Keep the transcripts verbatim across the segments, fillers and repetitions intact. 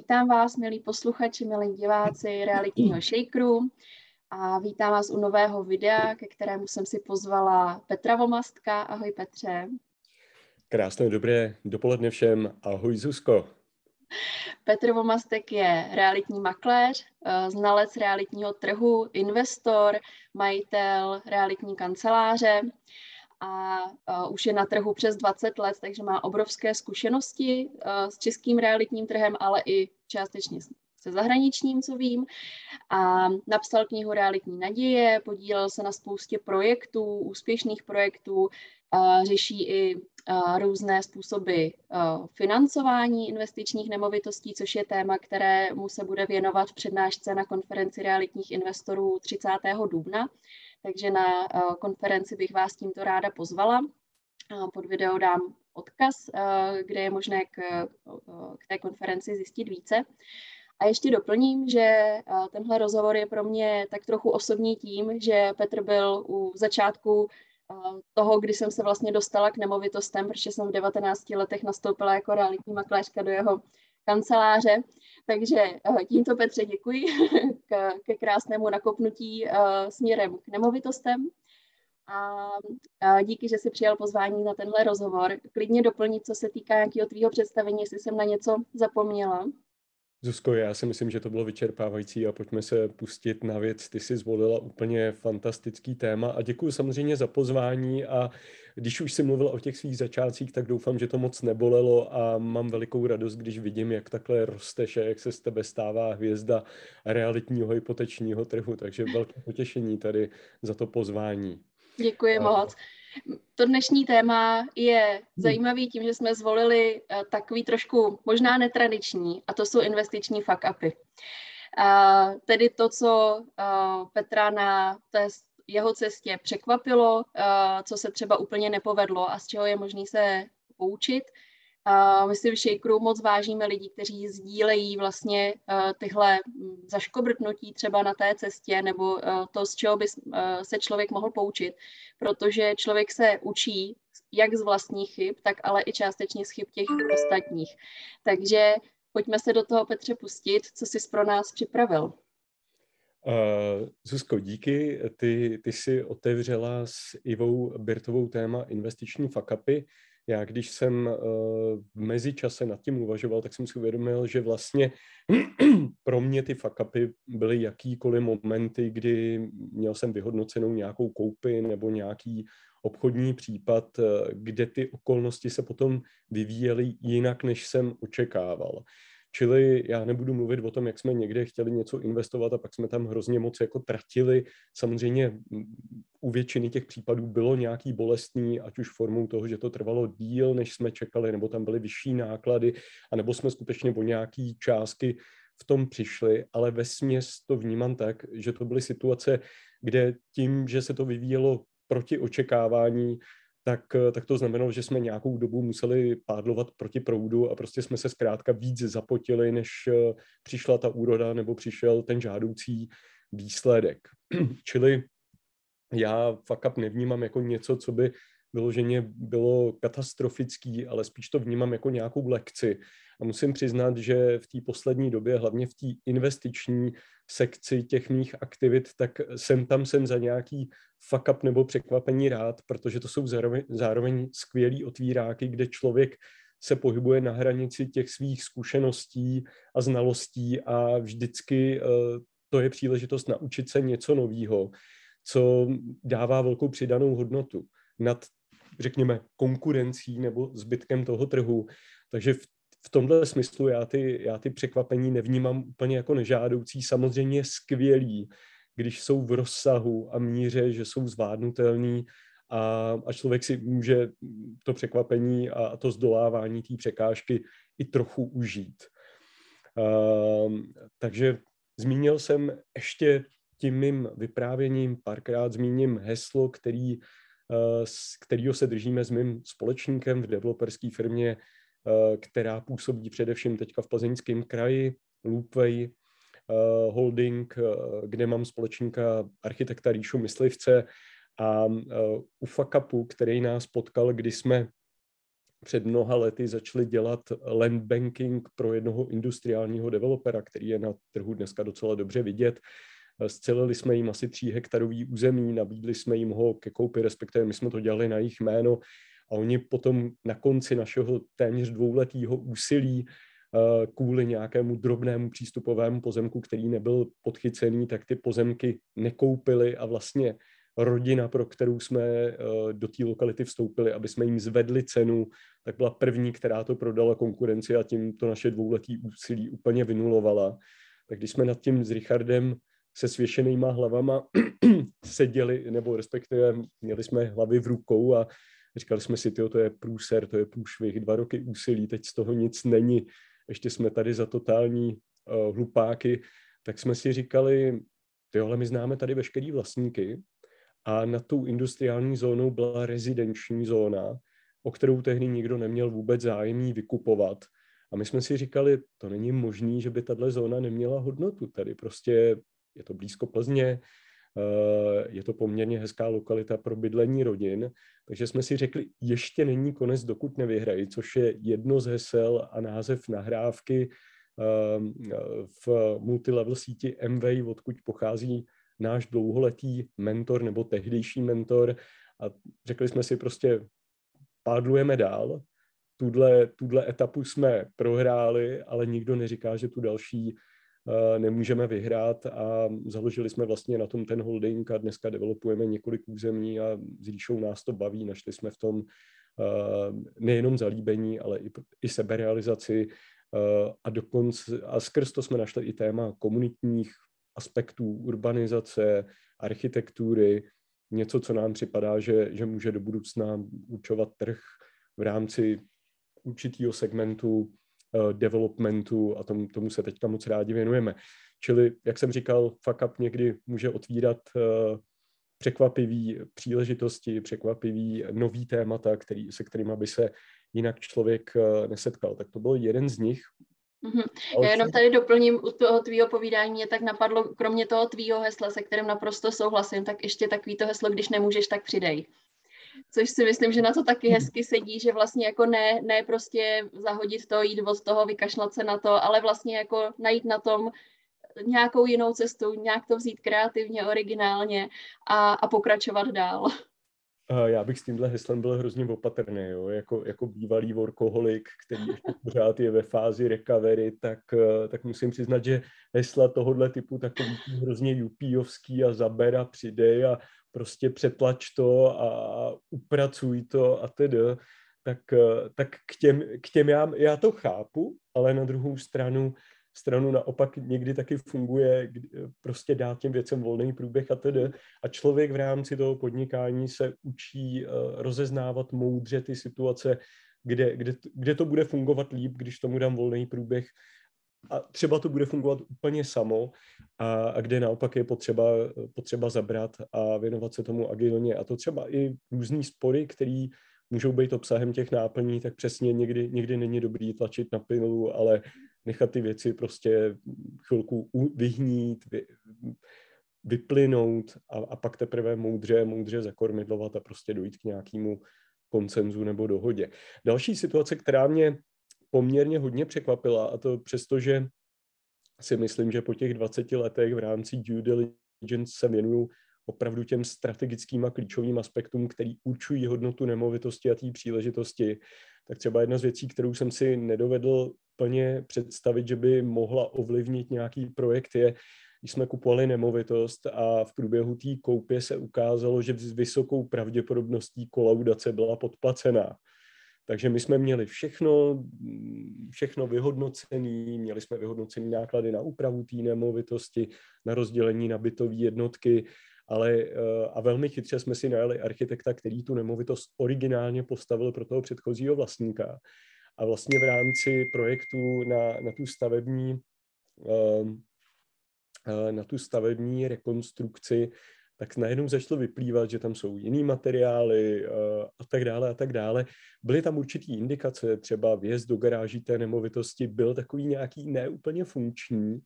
Vítám vás, milí posluchači, milí diváci realitního Shakeru a vítám vás u nového videa, ke kterému jsem si pozvala Petra Vomastka. Ahoj Petře. Krásné dobré dopoledne všem. Ahoj Zuzko. Petr Vomastek je realitní makléř, znalec realitního trhu, investor, majitel realitní kanceláře a uh, už je na trhu přes dvacet let, takže má obrovské zkušenosti uh, s českým realitním trhem, ale i částečně se zahraničním, co vím. A napsal knihu Realitní naděje, podílel se na spoustě projektů, úspěšných projektů, uh, řeší i uh, různé způsoby uh, financování investičních nemovitostí, což je téma, kterému se bude věnovat v přednášce na konferenci realitních investorů třicátého dubna. Takže na uh, konferenci bych vás tímto ráda pozvala. Uh, pod video dám odkaz, uh, kde je možné k, uh, k té konferenci zjistit více. A ještě doplním, že uh, tenhle rozhovor je pro mě tak trochu osobní tím, že Petr byl u začátku uh, toho, kdy jsem se vlastně dostala k nemovitostem, protože jsem v devatenácti letech nastoupila jako realitní makléřka do jeho kanceláře. Takže tímto, Petře, děkuji k, ke krásnému nakopnutí uh, směrem k nemovitostem a, a díky, že jsi přijal pozvání na tenhle rozhovor. Klidně doplnit, co se týká nějakého tvýho představení, jestli jsem na něco zapomněla. Zuzko, já si myslím, že to bylo vyčerpávající a pojďme se pustit na věc. Ty jsi zvolila úplně fantastický téma a děkuji samozřejmě za pozvání a když už jsi mluvila o těch svých začátcích, tak doufám, že to moc nebolelo a mám velikou radost, když vidím, jak takhle rosteš a jak se z tebe stává hvězda realitního hypotečního trhu, takže velké potěšení tady za to pozvání. Děkuji moc. To dnešní téma je zajímavý tím, že jsme zvolili takový trošku možná netradiční, a to jsou investiční fuck-upy. Uh, tedy to, co uh, Petra na té jeho cestě překvapilo, uh, co se třeba úplně nepovedlo a z čeho je možné se poučit. Uh, my si v Shakeru moc vážíme lidi, kteří sdílejí vlastně uh, tyhle zaškobrtnutí třeba na té cestě nebo uh, to, z čeho by uh, se člověk mohl poučit, protože člověk se učí jak z vlastních chyb, tak ale i částečně z chyb těch ostatních. Takže pojďme se do toho, Petře, pustit, co jsi pro nás připravil. Uh, Zuzko, díky. Ty, ty jsi otevřela s Ivou Birtovou téma investiční fuck-upy. Já, když jsem uh, v mezičase nad tím uvažoval, tak jsem si uvědomil, že vlastně pro mě ty fuck-upy byly jakýkoliv momenty, kdy měl jsem vyhodnocenou nějakou koupi nebo nějaký obchodní případ, kde ty okolnosti se potom vyvíjely jinak, než jsem očekával. Čili já nebudu mluvit o tom, jak jsme někde chtěli něco investovat a pak jsme tam hrozně moc jako tratili. Samozřejmě u většiny těch případů bylo nějaký bolestný, ať už formou toho, že to trvalo díl, než jsme čekali, nebo tam byly vyšší náklady, anebo jsme skutečně o nějaký částky v tom přišli, ale vesměs to vnímám tak, že to byly situace, kde tím, že se to vyvíjelo proti očekávání, Tak, tak to znamenalo, že jsme nějakou dobu museli pádlovat proti proudu a prostě jsme se zkrátka víc zapotili, než přišla ta úroda nebo přišel ten žádoucí výsledek. Čili já fuck up nevnímám jako něco, co by vyloženě bylo katastrofický, ale spíš to vnímám jako nějakou lekci. A musím přiznat, že v té poslední době, hlavně v té investiční sekci těch mých aktivit, tak jsem tam jsem za nějaký fuck up nebo překvapení rád, protože to jsou zároveň, zároveň skvělý otvíráky, kde člověk se pohybuje na hranici těch svých zkušeností a znalostí a vždycky uh, to je příležitost naučit se něco nového, co dává velkou přidanou hodnotu nad, řekněme, konkurencí nebo zbytkem toho trhu. Takže v, v tomhle smyslu já ty, já ty překvapení nevnímám úplně jako nežádoucí. Samozřejmě skvělý, když jsou v rozsahu a míře, že jsou zvládnutelný a, a člověk si může to překvapení a to zdolávání té překážky i trochu užít. Uh, takže zmínil jsem ještě tím mým vyprávěním, párkrát zmíním heslo, který, z kterého se držíme s mým společníkem v developerské firmě, která působí především teďka v Plzeňském kraji, Loopway Holding, kde mám společníka architekta Ríšu Myslivce a u fuck upu, který nás potkal, kdy jsme před mnoha lety začali dělat land banking pro jednoho industriálního developera, který je na trhu dneska docela dobře vidět. Scelili jsme jim asi tří hektarový území, nabídli jsme jim ho ke koupi, respektive my jsme to dělali na jejich jméno a oni potom na konci našeho téměř dvouletého úsilí kvůli nějakému drobnému přístupovému pozemku, který nebyl podchycený, tak ty pozemky nekoupili a vlastně rodina, pro kterou jsme do té lokality vstoupili, aby jsme jim zvedli cenu, tak byla první, která to prodala konkurenci a tím to naše dvouletý úsilí úplně vynulovala. Tak když jsme nad tím s Richardem se svěšenýma hlavama seděli, nebo respektive měli jsme hlavy v rukou a říkali jsme si, tyjo, to je průser, to je průšvih, dva roky úsilí, teď z toho nic není, ještě jsme tady za totální uh, hlupáky, tak jsme si říkali, tyjo, ale my známe tady veškerý vlastníky a nad tou industriální zónou byla rezidenční zóna, o kterou tehdy nikdo neměl vůbec zájem jí vykupovat. A my jsme si říkali, to není možný, že by tato zóna neměla hodnotu. Tady prostě je to blízko Plzně, je to poměrně hezká lokalita pro bydlení rodin, takže jsme si řekli, ještě není konec, dokud nevyhrají, což je jedno z hesel a název nahrávky v multilevel síti M W, odkud pochází náš dlouholetý mentor nebo tehdejší mentor a řekli jsme si prostě, pádlujeme dál, tuhle, tuhle etapu jsme prohráli, ale nikdo neříká, že tu další uh, nemůžeme vyhrát a založili jsme vlastně na tom ten holding a dneska developujeme několik území a s Ríšou nás to baví, našli jsme v tom uh, nejenom zalíbení, ale i, i seberealizaci uh, a dokonce, a skrz to jsme našli i téma komunitních aspektů urbanizace, architektury, něco, co nám připadá, že, že může do budoucna určovat trh v rámci určitého segmentu uh, developmentu a tomu, tomu se teďka moc rádi věnujeme. Čili, jak jsem říkal, fuck up někdy může otvírat uh, překvapivý příležitosti, překvapivý nový témata, který, se kterými by se jinak člověk uh, nesetkal. Tak to byl jeden z nich. Mm-hmm. Já jenom tady doplním u toho tvýho povídání, mě tak napadlo, kromě toho tvýho hesla, se kterým naprosto souhlasím, tak ještě takový to heslo, když nemůžeš, tak přidej. Což si myslím, že na to taky hezky sedí, že vlastně jako ne, ne prostě zahodit to, jít od toho, vykašlat se na to, ale vlastně jako najít na tom nějakou jinou cestu, nějak to vzít kreativně, originálně a, a pokračovat dál. Já bych s tímhle heslem byl hrozně opatrný, jo? Jako, jako bývalý workoholik, který ještě pořád je ve fázi recovery, tak, tak musím přiznat, že hesla tohohle typu takový hrozně jupíovský a zaber a přidej a prostě přetlač to a upracuj to a tedy, tak, tak k těm, k těm já, já to chápu, ale na druhou stranu stranu naopak někdy taky funguje prostě dát těm věcem volný průběh a tedy. A člověk v rámci toho podnikání se učí rozeznávat moudře ty situace, kde, kde, kde to bude fungovat líp, když tomu dám volný průběh. A třeba to bude fungovat úplně samo a, a kde naopak je potřeba, potřeba zabrat a věnovat se tomu agilně. A to třeba i různý spory, který můžou být obsahem těch náplní, tak přesně někdy, někdy není dobrý tlačit na pilu, ale nechat ty věci prostě chvilku vyhnít, vy, vyplynout a, a pak teprve moudře, moudře zakormidlovat a prostě dojít k nějakému konsenzu nebo dohodě. Další situace, která mě poměrně hodně překvapila, a to přesto, že si myslím, že po těch dvaceti letech v rámci due diligence se věnuju opravdu těm strategickým a klíčovým aspektům, který určují hodnotu nemovitosti a té příležitosti, tak třeba jedna z věcí, kterou jsem si nedovedl plně představit, že by mohla ovlivnit nějaký projekt, je, když jsme kupovali nemovitost a v průběhu té koupě se ukázalo, že s vysokou pravděpodobností kolaudace byla podplacená. Takže my jsme měli všechno, všechno vyhodnocené, měli jsme vyhodnocené náklady na úpravu té nemovitosti, na rozdělení na bytové jednotky, ale a velmi chytře jsme si najali architekta, který tu nemovitost originálně postavil pro toho předchozího vlastníka. A vlastně v rámci projektu na, na tu stavební na tu stavební rekonstrukci, tak najednou začalo vyplývat, že tam jsou jiný materiály a tak dále a tak dále. Byly tam určitý indikace, třeba vjezd do garáží té nemovitosti byl takový nějaký neúplně funkční.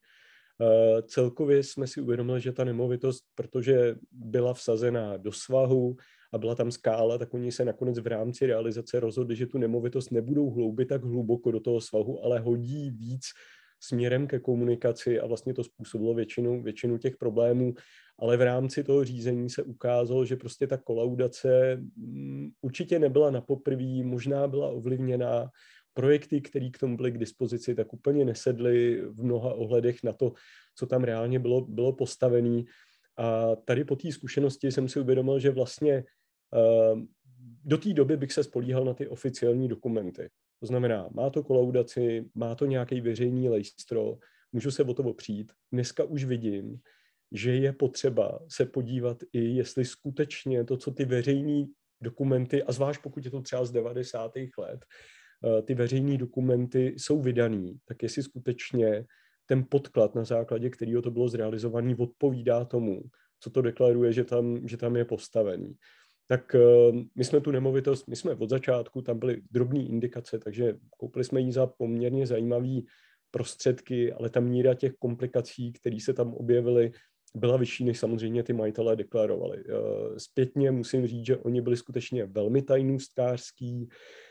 Celkově jsme si uvědomili, že ta nemovitost, protože byla vsazená do svahu a byla tam skála, tak oni se nakonec v rámci realizace rozhodli, že tu nemovitost nebudou hloubit tak hluboko do toho svahu, ale hodí víc směrem ke komunikaci a vlastně to způsobilo většinu, většinu těch problémů, ale v rámci toho řízení se ukázalo, že prostě ta kolaudace určitě nebyla na poprví, možná byla ovlivněná, projekty, které k tomu byly k dispozici, tak úplně nesedly v mnoha ohledech na to, co tam reálně bylo, bylo postavené. A tady po té zkušenosti jsem si uvědomil, že vlastně uh, do té doby bych se spolíhal na ty oficiální dokumenty. To znamená, má to kolaudaci, má to nějaký veřejný lejstro, můžu se o to opřít. Dneska už vidím, že je potřeba se podívat i, jestli skutečně to, co ty veřejný dokumenty, a zvlášť pokud je to třeba z devadesátých let, ty veřejné dokumenty jsou vydaný, tak jestli skutečně ten podklad, na základě kterého to bylo zrealizovaný, odpovídá tomu, co to deklaruje, že tam, že tam je postavený. Tak my jsme tu nemovitost, my jsme od začátku, tam byly drobné indikace, takže koupili jsme ji za poměrně zajímavý prostředky, ale ta míra těch komplikací, které se tam objevily, byla vyšší, než samozřejmě ty majitelé deklarovali. Zpětně musím říct, že oni byli skutečně velmi tajnůstkářský,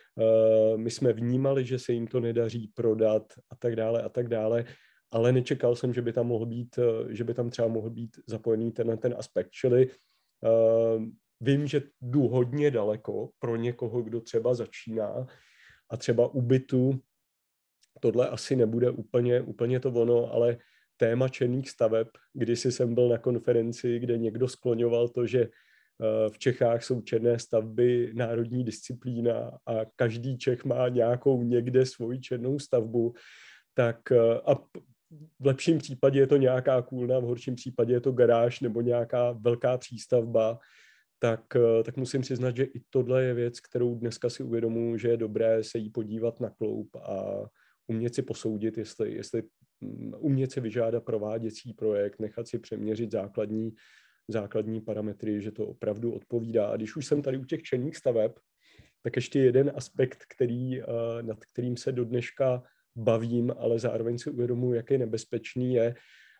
my jsme vnímali, že se jim to nedaří prodat a tak dále a tak dále, ale nečekal jsem, že by tam mohl být, že by tam třeba mohl být zapojený ten, ten aspekt. Čili uh, vím, že jdu hodně daleko pro někoho, kdo třeba začíná a třeba u bytu tohle asi nebude úplně, úplně to ono, ale téma černých staveb, kdysi jsem byl na konferenci, kde někdo skloňoval to, že v Čechách jsou černé stavby národní disciplína a každý Čech má nějakou někde svoji černou stavbu, tak a v lepším případě je to nějaká kůlna, v horším případě je to garáž nebo nějaká velká přístavba, tak, tak musím přiznat, že i tohle je věc, kterou dneska si uvědomuji, že je dobré se jí podívat na kloup a umět si posoudit, jestli, jestli umět si vyžádat prováděcí projekt, nechat si přeměřit základní základní parametry, že to opravdu odpovídá. A když už jsem tady u těch černých staveb, tak ještě jeden aspekt, který, nad kterým se do dneška bavím, ale zároveň si uvědomuji, jak je nebezpečný, je,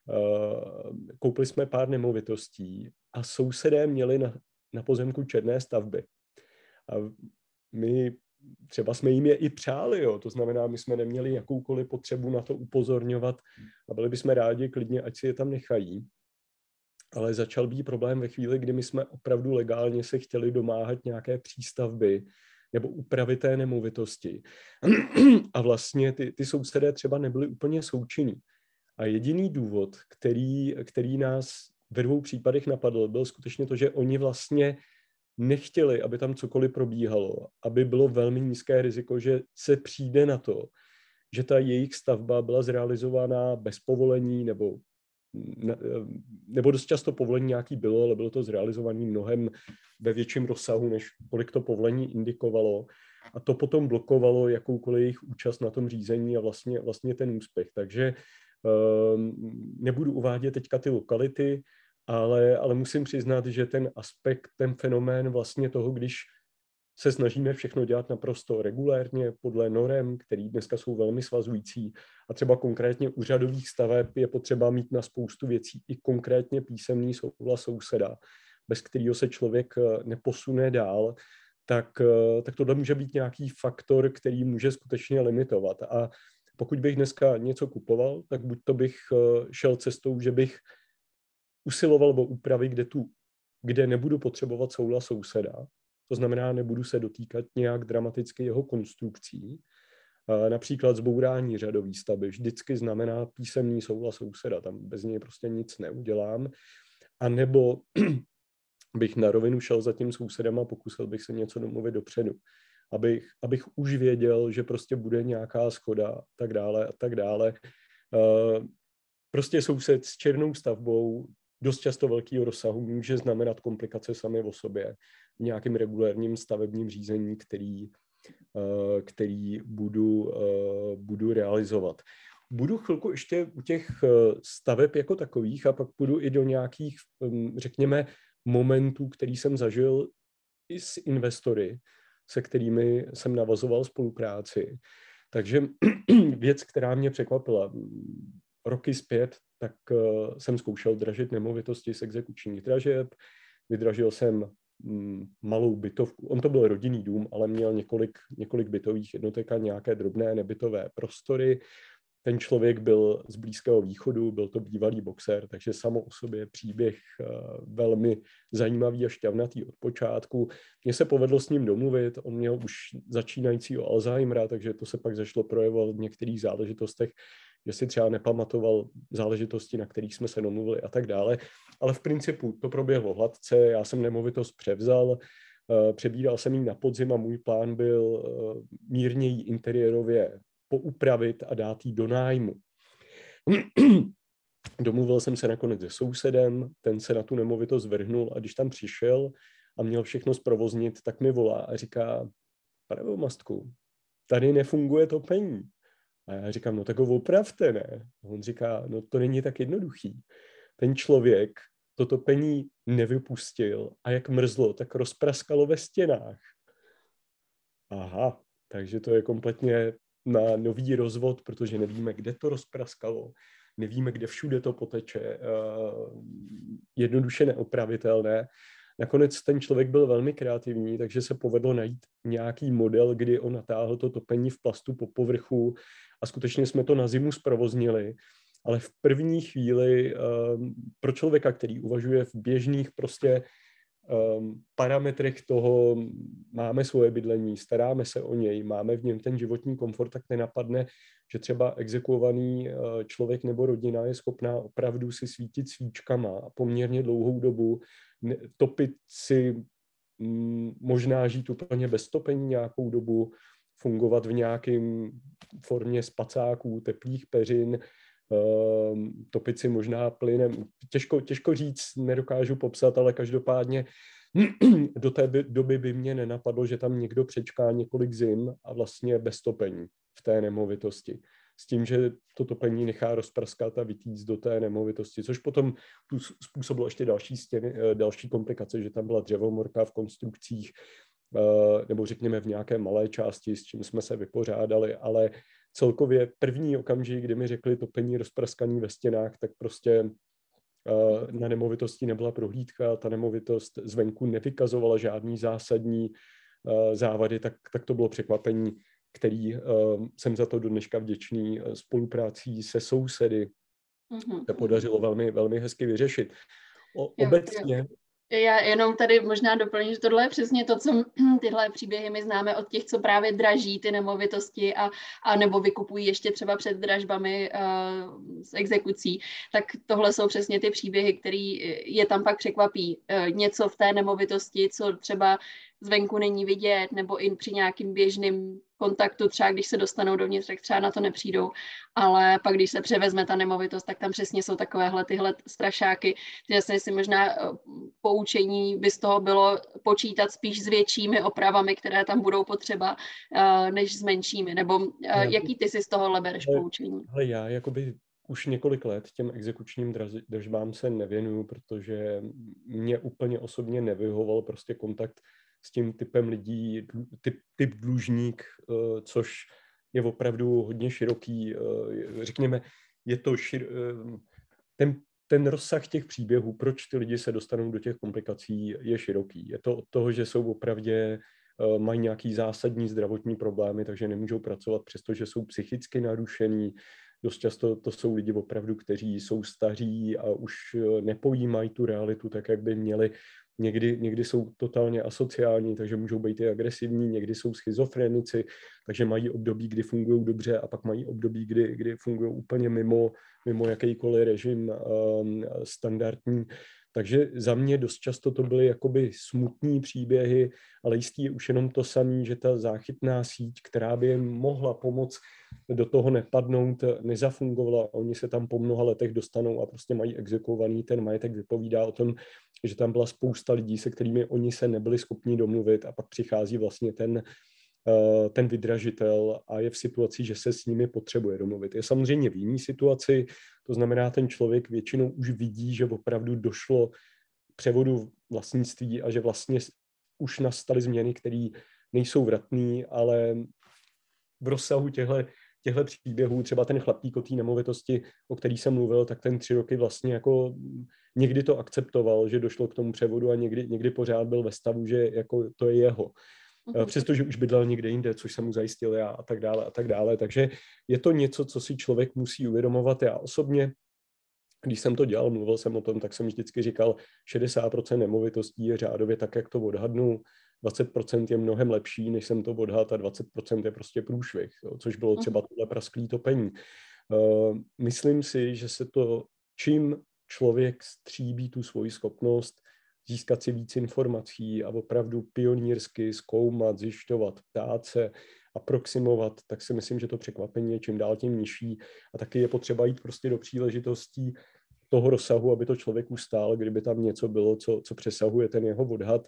koupili jsme pár nemovitostí a sousedé měli na, na pozemku černé stavby. A my třeba jsme jim je i přáli, jo. To znamená, my jsme neměli jakoukoliv potřebu na to upozorňovat a byli bychom rádi klidně, ať si je tam nechají. Ale začal být problém ve chvíli, kdy my jsme opravdu legálně se chtěli domáhat nějaké přístavby nebo úpravy té nemovitosti. A vlastně ty, ty sousedé třeba nebyly úplně součinní. A jediný důvod, který, který nás ve dvou případech napadl, byl skutečně to, že oni vlastně nechtěli, aby tam cokoliv probíhalo, aby bylo velmi nízké riziko, že se přijde na to, že ta jejich stavba byla zrealizovaná bez povolení nebo nebo dost často povolení nějaký bylo, ale bylo to zrealizované mnohem ve větším rozsahu, než kolik to povolení indikovalo. A to potom blokovalo jakoukoliv jejich účast na tom řízení a vlastně, vlastně ten úspěch. Takže um, nebudu uvádět teďka ty lokality, ale, ale musím přiznat, že ten aspekt, ten fenomén vlastně toho, když se snažíme všechno dělat naprosto regulérně podle norem, které dneska jsou velmi svazující. A třeba konkrétně u řadových staveb je potřeba mít na spoustu věcí i konkrétně písemný souhlas souseda, bez kterého se člověk neposune dál, tak, tak tohle může být nějaký faktor, který může skutečně limitovat. A pokud bych dneska něco kupoval, tak buď to bych šel cestou, že bych usiloval o úpravy, kde, tu, kde nebudu potřebovat souhlas souseda. To znamená, nebudu se dotýkat nějak dramaticky jeho konstrukcí. Například zbourání řadové stavby vždycky znamená písemný souhlas souseda, tam bez něj prostě nic neudělám. A nebo bych na rovinu šel za tím sousedem a pokusil bych se něco domluvit dopředu. Abych, abych už věděl, že prostě bude nějaká shoda a tak dále a tak dále. Prostě soused s černou stavbou dost často velkého rozsahu může znamenat komplikace sami o sobě v nějakém regulérním stavebním řízení, který, který budu, budu realizovat. Budu chvilku ještě u těch staveb jako takových a pak půjdu i do nějakých, řekněme, momentů, který jsem zažil i s investory, se kterými jsem navazoval spolupráci. Takže věc, která mě překvapila, roky zpět, tak uh, jsem zkoušel dražit nemovitosti z exekučních dražeb. Vydražil jsem malou bytovku. On to byl rodinný dům, ale měl několik, několik bytových jednotek a nějaké drobné nebytové prostory. Ten člověk byl z Blízkého východu, byl to bývalý boxer, takže samo o sobě příběh velmi zajímavý a šťavnatý od počátku. Mně se povedlo s ním domluvit, on měl už začínajícího Alzheimera, takže to se pak zašlo projevovat v některých záležitostech, že si třeba nepamatoval záležitosti, na kterých jsme se domluvili a tak dále. Ale v principu to proběhlo hladce, já jsem nemovitost převzal, přebíral jsem ji na podzim a můj plán byl mírně ji interiérově poupravit a dát jí do nájmu. Domluvil jsem se nakonec se sousedem, ten se na tu nemovitost vrhnul a když tam přišel a měl všechno zprovoznit, tak mi volá a říká: pane Voumastku, tady nefunguje topení. A já říkám: no tak ho opravte, ne? A on říká: no to není tak jednoduchý. Ten člověk to topení nevypustil a jak mrzlo, tak rozpraskalo ve stěnách. Aha, takže to je kompletně na nový rozvod, protože nevíme, kde to rozpraskalo, nevíme, kde všude to poteče, jednoduše neopravitelné. Nakonec ten člověk byl velmi kreativní, takže se povedlo najít nějaký model, kdy on natáhl to topení v plastu po povrchu a skutečně jsme to na zimu zprovoznili. Ale v první chvíli pro člověka, který uvažuje v běžných prostě Um, parametrech toho, máme svoje bydlení, staráme se o něj, máme v něm ten životní komfort, tak nenapadne, že třeba exekuovaný uh, člověk nebo rodina je schopná opravdu si svítit svíčkama a poměrně dlouhou dobu ne, topit si, m, možná žít úplně bez topení nějakou dobu, fungovat v nějakém formě spacáků, teplých peřin, topit si možná plynem. Těžko, těžko říct, nedokážu popsat, ale každopádně do té doby by mě nenapadlo, že tam někdo přečká několik zim a vlastně bez topení v té nemovitosti. S tím, že to topení nechá rozprskat a vytíct do té nemovitosti, což potom způsobilo ještě další stěny, další komplikace, že tam byla dřevomorka v konstrukcích, nebo řekněme v nějaké malé části, s čím jsme se vypořádali, ale celkově první okamžik, kdy mi řekli topení rozpraskaný ve stěnách, tak prostě uh, na nemovitosti nebyla prohlídka, ta nemovitost zvenku nevykazovala žádný zásadní uh, závady, tak, tak to bylo překvapení, který uh, jsem za to do dneška vděčný. Spoluprácí se sousedy mm-hmm. se podařilo velmi, velmi hezky vyřešit. O, jo, obecně... Jo. Já jenom tady možná doplním, že tohle je přesně to, co tyhle příběhy my známe od těch, co právě draží ty nemovitosti a, a nebo vykupují ještě třeba před dražbami uh, z exekucí. Tak tohle jsou přesně ty příběhy, které je tam pak překvapí. Uh, něco v té nemovitosti, co třeba zvenku není vidět, nebo i při nějakým běžným kontaktu, třeba když se dostanou dovnitř, tak třeba na to nepřijdou, ale pak když se převezme ta nemovitost, tak tam přesně jsou takovéhle tyhle strašáky. Takže si možná poučení by z toho bylo počítat spíš s většími opravami, které tam budou potřeba, než s menšími, nebo jaký ty si z tohohle bereš poučení? Ale já jakoby už několik let těm exekučním dražbám se nevěnuju, protože mě úplně osobně nevyhovoval prostě kontakt s tím typem lidí, typ, typ dlužník, což je opravdu hodně široký, řekněme, je to šir, ten, ten rozsah těch příběhů, proč ty lidi se dostanou do těch komplikací, je široký. Je to od toho, že jsou opravdu, mají nějaký zásadní zdravotní problémy, takže nemůžou pracovat, přestože jsou psychicky narušení. Dost často to jsou lidi opravdu, kteří jsou staří a už nepojímají tu realitu tak, jak by měli. Někdy, někdy jsou totálně asociální, takže můžou být i agresivní, někdy jsou schizofrenici, takže mají období, kdy fungují dobře a pak mají období, kdy, kdy fungují úplně mimo, mimo jakýkoliv režim um, standardní. Takže za mě dost často to byly jakoby smutný příběhy, ale jistý je už jenom to samé, že ta záchytná síť, která by jim mohla pomoct do toho nepadnout, nezafungovala. Oni se tam po mnoha letech dostanou a prostě mají exekuovaný ten majetek. Vypovídá o tom, že tam byla spousta lidí, se kterými oni se nebyli schopni domluvit a pak přichází vlastně ten, ten vydražitel a je v situaci, že se s nimi potřebuje domluvit. Je samozřejmě v jiné situaci, to znamená, ten člověk většinou už vidí, že opravdu došlo k převodu vlastnictví a že vlastně už nastaly změny, které nejsou vratné, ale v rozsahu těchto těchto příběhů, třeba ten chlapík o té nemovitosti, o který jsem mluvil, tak ten tři roky vlastně jako někdy to akceptoval, že došlo k tomu převodu a někdy, někdy pořád byl ve stavu, že jako to je jeho. Přestože už bydlel někde jinde, což jsem mu zajistil já a tak dále a tak dále. Takže je to něco, co si člověk musí uvědomovat. Já osobně, když jsem to dělal, mluvil jsem o tom, tak jsem vždycky říkal, šedesát procent nemovitostí je řádově tak, jak to odhadnu, dvacet procent je mnohem lepší, než jsem to odhadl, a dvacet procent je prostě průšvih, jo, což bylo třeba tohle prasklý topení. Uh, myslím si, že se to, čím člověk stříbí tu svoji schopnost získat si víc informací a opravdu pionýrsky zkoumat, zjišťovat, ptát se, aproximovat, tak si myslím, že to překvapení je čím dál tím nižší a taky je potřeba jít prostě do příležitostí toho rozsahu, aby to člověk ustál, kdyby tam něco bylo, co, co přesahuje ten jeho odhad.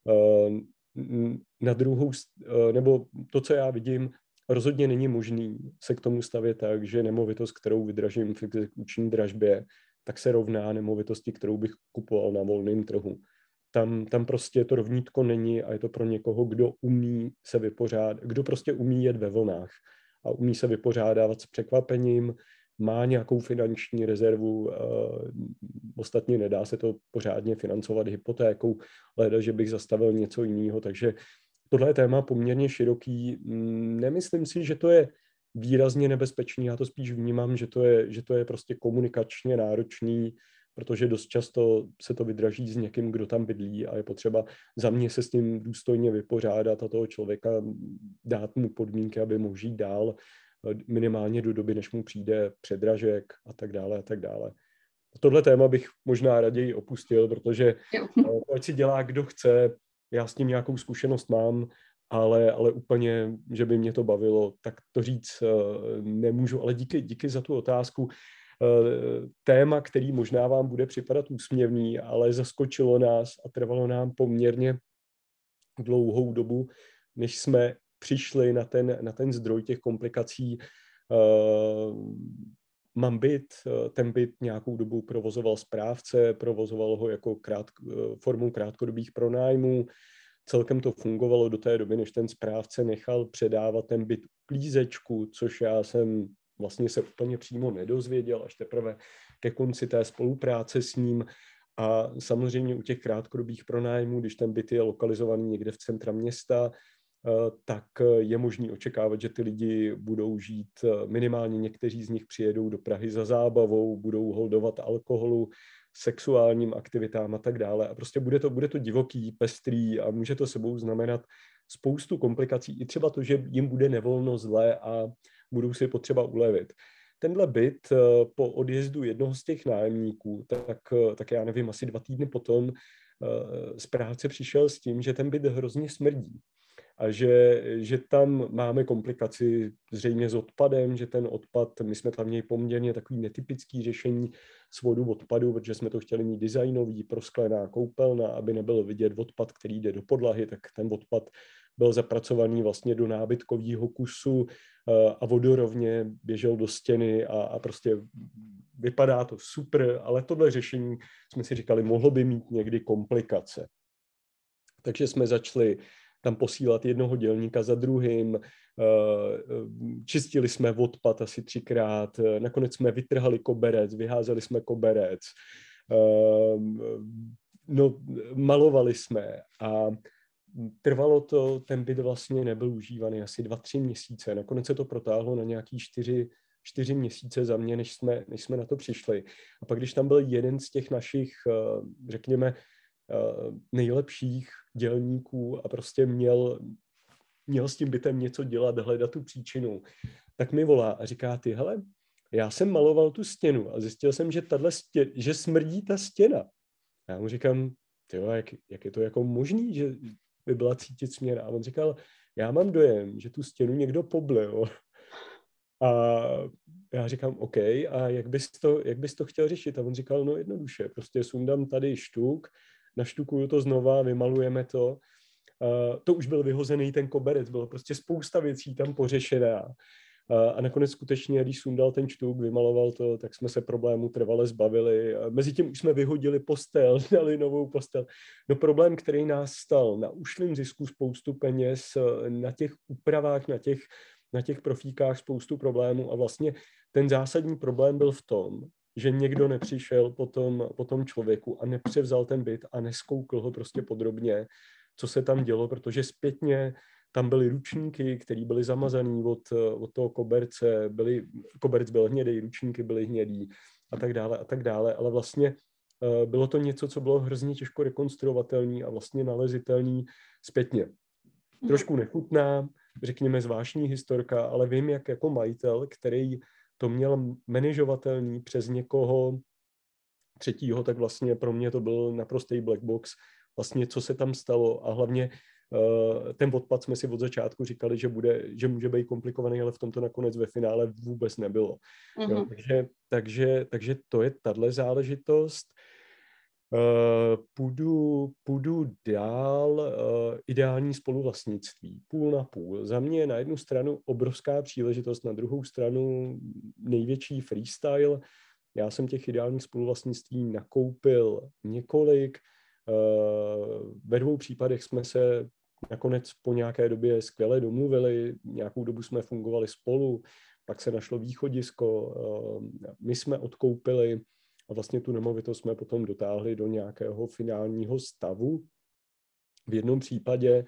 Na druhou, nebo to, co já vidím, rozhodně není možný se k tomu stavět tak, že nemovitost, kterou vydražím v exekuční dražbě, tak se rovná nemovitosti, kterou bych kupoval na volném trhu. Tam, tam prostě to rovnítko není a je to pro někoho, kdo umí se vypořádat, kdo prostě umí jet ve vlnách a umí se vypořádávat s překvapením, má nějakou finanční rezervu, ostatně nedá se to pořádně financovat hypotékou, leda, že bych zastavil něco jiného, takže tohle je téma poměrně široký. Nemyslím si, že to je výrazně nebezpečný, já to spíš vnímám, že to je, že to je prostě komunikačně náročný, protože dost často se to vydraží s někým, kdo tam bydlí a je potřeba za mě se s tím důstojně vypořádat a toho člověka dát mu podmínky, aby mohl žít dál minimálně do doby, než mu přijde předražek a tak dále a tak dále. Tohle téma bych možná raději opustil, protože ať si dělá, kdo chce, já s tím nějakou zkušenost mám, ale, ale úplně, že by mě to bavilo, tak to říct nemůžu, ale díky, díky za tu otázku. Téma, který možná vám bude připadat úsměvný, ale zaskočilo nás a trvalo nám poměrně dlouhou dobu, než jsme přišli na ten, na ten zdroj těch komplikací. Mám byt, ten byt nějakou dobu provozoval správce, provozoval ho jako krát, formou krátkodobých pronájmů. Celkem to fungovalo do té doby, než ten správce nechal předávat ten byt uklízečku, což já jsem vlastně se úplně přímo nedozvěděl, až teprve ke konci té spolupráce s ním. A samozřejmě u těch krátkodobých pronájmů, když ten byt je lokalizovaný někde v centra města, tak je možný očekávat, že ty lidi budou žít, minimálně někteří z nich přijedou do Prahy za zábavou, budou holdovat alkoholu, sexuálním aktivitám a tak dále. A prostě bude to, bude to divoký, pestrý a může to sebou znamenat spoustu komplikací. I třeba to, že jim bude nevolno zle a budou si potřeba ulevit. Tenhle byt po odjezdu jednoho z těch nájemníků, tak, tak já nevím, asi dva týdny potom správce přišel s tím, že ten byt hrozně smrdí. A že, že tam máme komplikaci zřejmě s odpadem, že ten odpad, my jsme tam měli poměrně takový netypický řešení svodu odpadu, protože jsme to chtěli mít designový, prosklená koupelna, aby nebyl vidět odpad, který jde do podlahy, tak ten odpad byl zapracovaný vlastně do nábytkového kusu a vodorovně běžel do stěny a, a prostě vypadá to super, ale tohle řešení jsme si říkali, mohlo by mít někdy komplikace. Takže jsme začali tam posílat jednoho dělníka za druhým, čistili jsme odpad asi třikrát, nakonec jsme vytrhali koberec, vyházeli jsme koberec, no, malovali jsme a trvalo to, ten byt vlastně nebyl užívaný asi dva, tři měsíce, nakonec se to protáhlo na nějaký čtyři, čtyři měsíce za mě, než jsme, než jsme na to přišli. A pak, když tam byl jeden z těch našich, řekněme, nejlepších dělníků a prostě měl, měl s tím bytem něco dělat, hledat tu příčinu, tak mi volá a říká, ty, hele, já jsem maloval tu stěnu a zjistil jsem, že, tato stě, že smrdí ta stěna. A já mu říkám, tyjo, jak, jak je to jako možný, že by byla cítit směna. A on říkal, já mám dojem, že tu stěnu někdo poblil. A já říkám, OK, a jak bys to, jak bys to chtěl řešit? A on říkal, no jednoduše, prostě sundám tady štuk, naštukuju to znova, vymalujeme to. Uh, to už byl vyhozený ten koberec, bylo prostě spousta věcí tam pořešená. Uh, a nakonec skutečně, když sundal ten štuk, vymaloval to, tak jsme se problému trvale zbavili. Uh, Mezitím už jsme vyhodili postel, dali novou postel. No problém, který nás stal na ušlým zisku spoustu peněz, uh, na těch úpravách, na těch na těch profíkách spoustu problémů a vlastně ten zásadní problém byl v tom, že někdo nepřišel po tom, po tom člověku a nepřevzal ten byt a neskoukl ho prostě podrobně, co se tam dělo, protože zpětně tam byly ručníky, které byly zamazaný od, od toho koberce, byly, koberc byl hnědý, ručníky byly hnědý a tak dále a tak dále, ale vlastně bylo to něco, co bylo hrozně těžko rekonstruovatelný a vlastně nalezitelný zpětně. Trošku nechutná, řekněme zvláštní historka, ale vím, jak jako majitel, který to měl manažovatelný přes někoho třetího, tak vlastně pro mě to byl naprostý black box, vlastně co se tam stalo a hlavně uh, ten odpad jsme si od začátku říkali, že, bude, že může být komplikovaný, ale v tomto nakonec ve finále vůbec nebylo. Mm-hmm. Jo, takže, takže, takže to je tahle záležitost. Uh, půjdu, půjdu dál, uh, ideální spoluvlastnictví, půl na půl. Za mě na jednu stranu obrovská příležitost, na druhou stranu největší freestyle. Já jsem těch ideálních spoluvlastnictví nakoupil několik. Uh, ve dvou případech jsme se nakonec po nějaké době skvěle domluvili, nějakou dobu jsme fungovali spolu, pak se našlo východisko, uh, my jsme odkoupili a vlastně tu nemovitost jsme potom dotáhli do nějakého finálního stavu. V jednom případě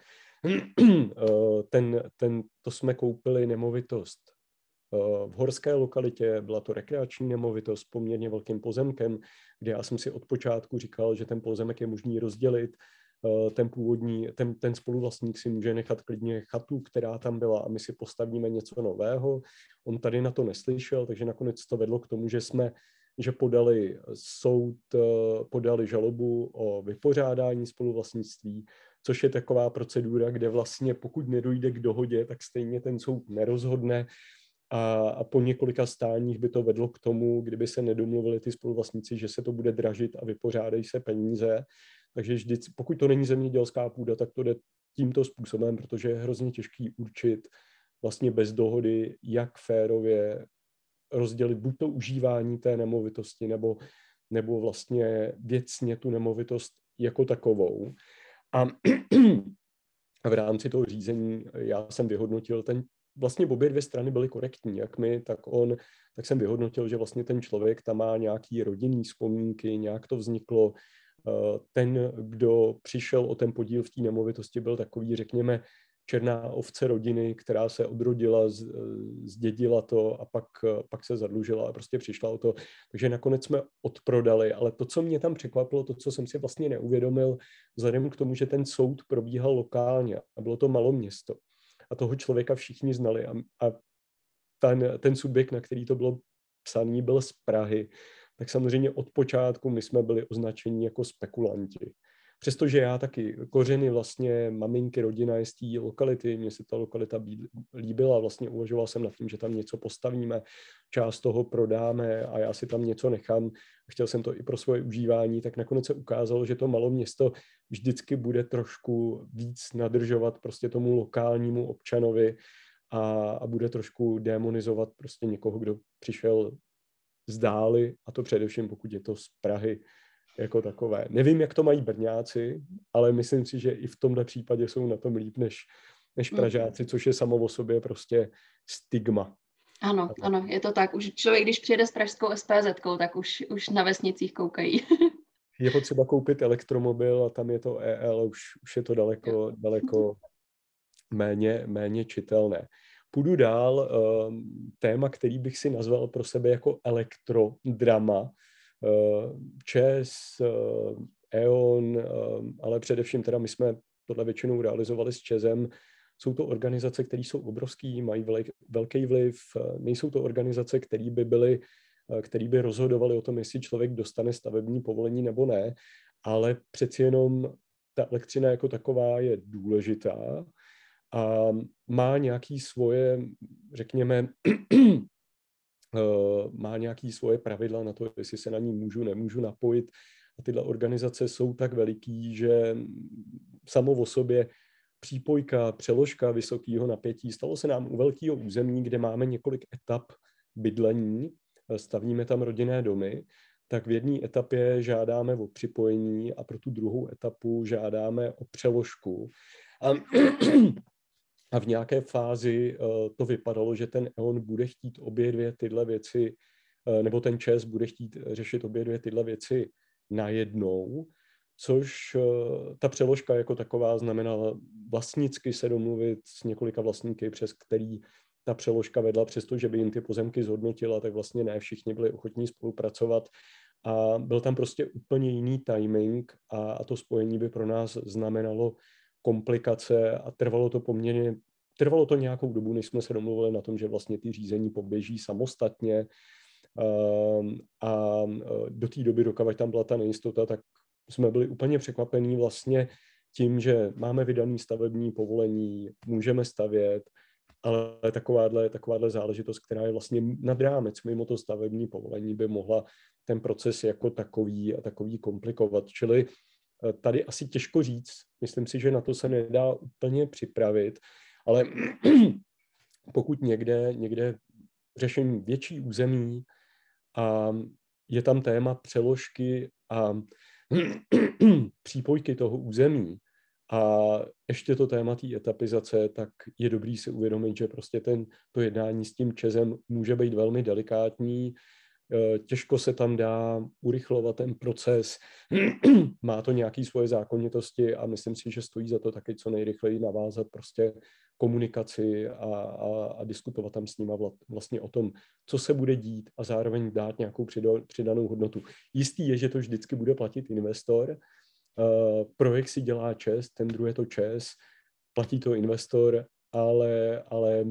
ten, ten, to jsme koupili nemovitost v horské lokalitě, byla to rekreační nemovitost s poměrně velkým pozemkem, kde já jsem si od počátku říkal, že ten pozemek je možný rozdělit. Ten původní, ten, ten spoluvlastník si může nechat klidně chatu, která tam byla a my si postavíme něco nového. On tady na to neslyšel, takže nakonec to vedlo k tomu, že jsme že podali soud, podali žalobu o vypořádání spoluvlastnictví, což je taková procedura, kde vlastně pokud nedojde k dohodě, tak stejně ten soud nerozhodne a, a po několika stáních by to vedlo k tomu, kdyby se nedomluvili ty spoluvlastníci, že se to bude dražit a vypořádají se peníze. Takže vždyť, pokud to není zemědělská půda, tak to jde tímto způsobem, protože je hrozně těžký určit vlastně bez dohody, jak férově rozdělit buď to užívání té nemovitosti, nebo, nebo vlastně věcně tu nemovitost jako takovou. A v rámci toho řízení já jsem vyhodnotil, ten, vlastně obě dvě strany byly korektní, jak my, tak on, tak jsem vyhodnotil, že vlastně ten člověk tam má nějaký rodinný vzpomínky, nějak to vzniklo. Ten, kdo přišel o ten podíl v té nemovitosti, byl takový, řekněme, černá ovce rodiny, která se odrodila, zdědila to a pak, pak se zadlužila a prostě přišla o to. Takže nakonec jsme odprodali, ale to, co mě tam překvapilo, to, co jsem si vlastně neuvědomil, vzhledem k tomu, že ten soud probíhal lokálně a bylo to maloměsto a toho člověka všichni znali a, a ten, ten subjekt, na který to bylo psaný, byl z Prahy, tak samozřejmě od počátku my jsme byli označeni jako spekulanti. Přestože já taky kořeny vlastně maminky, rodina je z té lokality, mně se ta lokalita líbila, vlastně uvažoval jsem nad tím, že tam něco postavíme, část toho prodáme a já si tam něco nechám. Chtěl jsem to i pro svoje užívání, tak nakonec se ukázalo, že to maloměsto vždycky bude trošku víc nadržovat prostě tomu lokálnímu občanovi a, a bude trošku demonizovat prostě někoho, kdo přišel z dály, a to především pokud je to z Prahy, jako takové. Nevím, jak to mají Brňáci, ale myslím si, že i v tomhle případě jsou na tom líp než, než Pražáci, což je samo o sobě prostě stigma. Ano, ano, je to tak. Už člověk, když přijede s pražskou es pé zetkou, tak už, už na vesnicích koukají. Je potřeba koupit elektromobil a tam je to E L, už, už je to daleko, daleko méně, méně čitelné. Půjdu dál. Téma, který bych si nazval pro sebe jako elektrodrama. ČEZ, E O N, ale především teda my jsme tohle většinou realizovali s ČEZem. Jsou to organizace, které jsou obrovský, mají velký vliv, nejsou to organizace, které by byly, které by rozhodovaly o tom, jestli člověk dostane stavební povolení nebo ne, ale přeci jenom ta elektřina jako taková je důležitá a má nějaký svoje, řekněme, má nějaké svoje pravidla na to, jestli se na ní můžu, nemůžu napojit. A tyhle organizace jsou tak veliký, že samo o sobě přípojka, přeložka vysokého napětí. Stalo se nám u velkého území, kde máme několik etap bydlení, stavíme tam rodinné domy, tak v jedné etapě žádáme o připojení a pro tu druhou etapu žádáme o přeložku. A a v nějaké fázi to vypadalo, že ten E O N bude chtít obě dvě tyhle věci, nebo ten ČEZ bude chtít řešit obě dvě tyhle věci najednou, což ta přeložka jako taková znamenala vlastnicky se domluvit s několika vlastníky, přes který ta přeložka vedla, přestože by jim ty pozemky zhodnotila, tak vlastně ne všichni byli ochotní spolupracovat a byl tam prostě úplně jiný timing a, a to spojení by pro nás znamenalo komplikace a trvalo to poměrně, trvalo to nějakou dobu, než jsme se domluvili na tom, že vlastně ty řízení poběží samostatně a do té doby, dokud tam byla ta nejistota, tak jsme byli úplně překvapení vlastně tím, že máme vydaný stavební povolení, můžeme stavět, ale takováhle, takováhle záležitost, která je vlastně nad rámec mimo to stavební povolení, by mohla ten proces jako takový a takový komplikovat. Čili tady asi těžko říct, myslím si, že na to se nedá úplně připravit, ale pokud někde, někde řešení větší území a je tam téma přeložky a přípojky toho území a ještě to téma té etapizace, tak je dobrý si uvědomit, že prostě ten, to jednání s tím ČEZem může být velmi delikátní, těžko se tam dá urychlovat ten proces, má to nějaké svoje zákonitosti a myslím si, že stojí za to taky co nejrychleji navázat prostě komunikaci a, a, a diskutovat tam s nima vlastně o tom, co se bude dít a zároveň dát nějakou přidanou hodnotu. Jistý je, že to vždycky bude platit investor, uh, projekt si dělá ČEZ, tendruje to ČEZ, platí to investor, ale, ale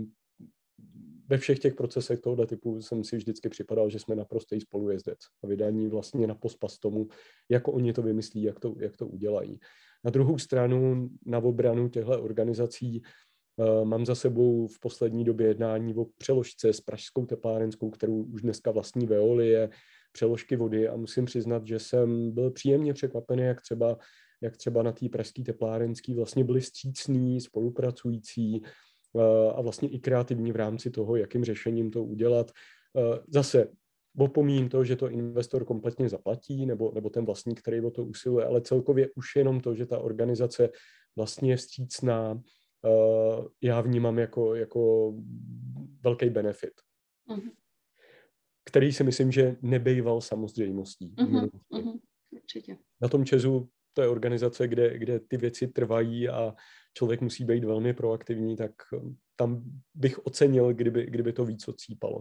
ve všech těch procesech tohoto typu jsem si vždycky připadal, že jsme naprostý spolujezdec a vydání vlastně na pospas tomu, jak oni to vymyslí, jak to, jak to udělají. Na druhou stranu, na obranu těchto organizací uh, mám za sebou v poslední době jednání o přeložce s pražskou teplárenskou, kterou už dneska vlastní Veolie, přeložky vody a musím přiznat, že jsem byl příjemně překvapený, jak třeba, jak třeba na té pražské teplárenské vlastně byli vstřícní, spolupracující, a vlastně i kreativní v rámci toho, jakým řešením to udělat. Zase opomíním to, že to investor kompletně zaplatí, nebo, nebo ten vlastník, který o to usiluje, ale celkově už jenom to, že ta organizace vlastně je vstřícná, já vnímám jako, jako velký benefit, uh-huh. který si myslím, že nebejval samozřejmostí. Uh-huh. Uh-huh. Určitě. Na tom ČEZu to je organizace, kde, kde ty věci trvají a člověk musí být velmi proaktivní, tak tam bych ocenil, kdyby, kdyby to víc odsýpalo.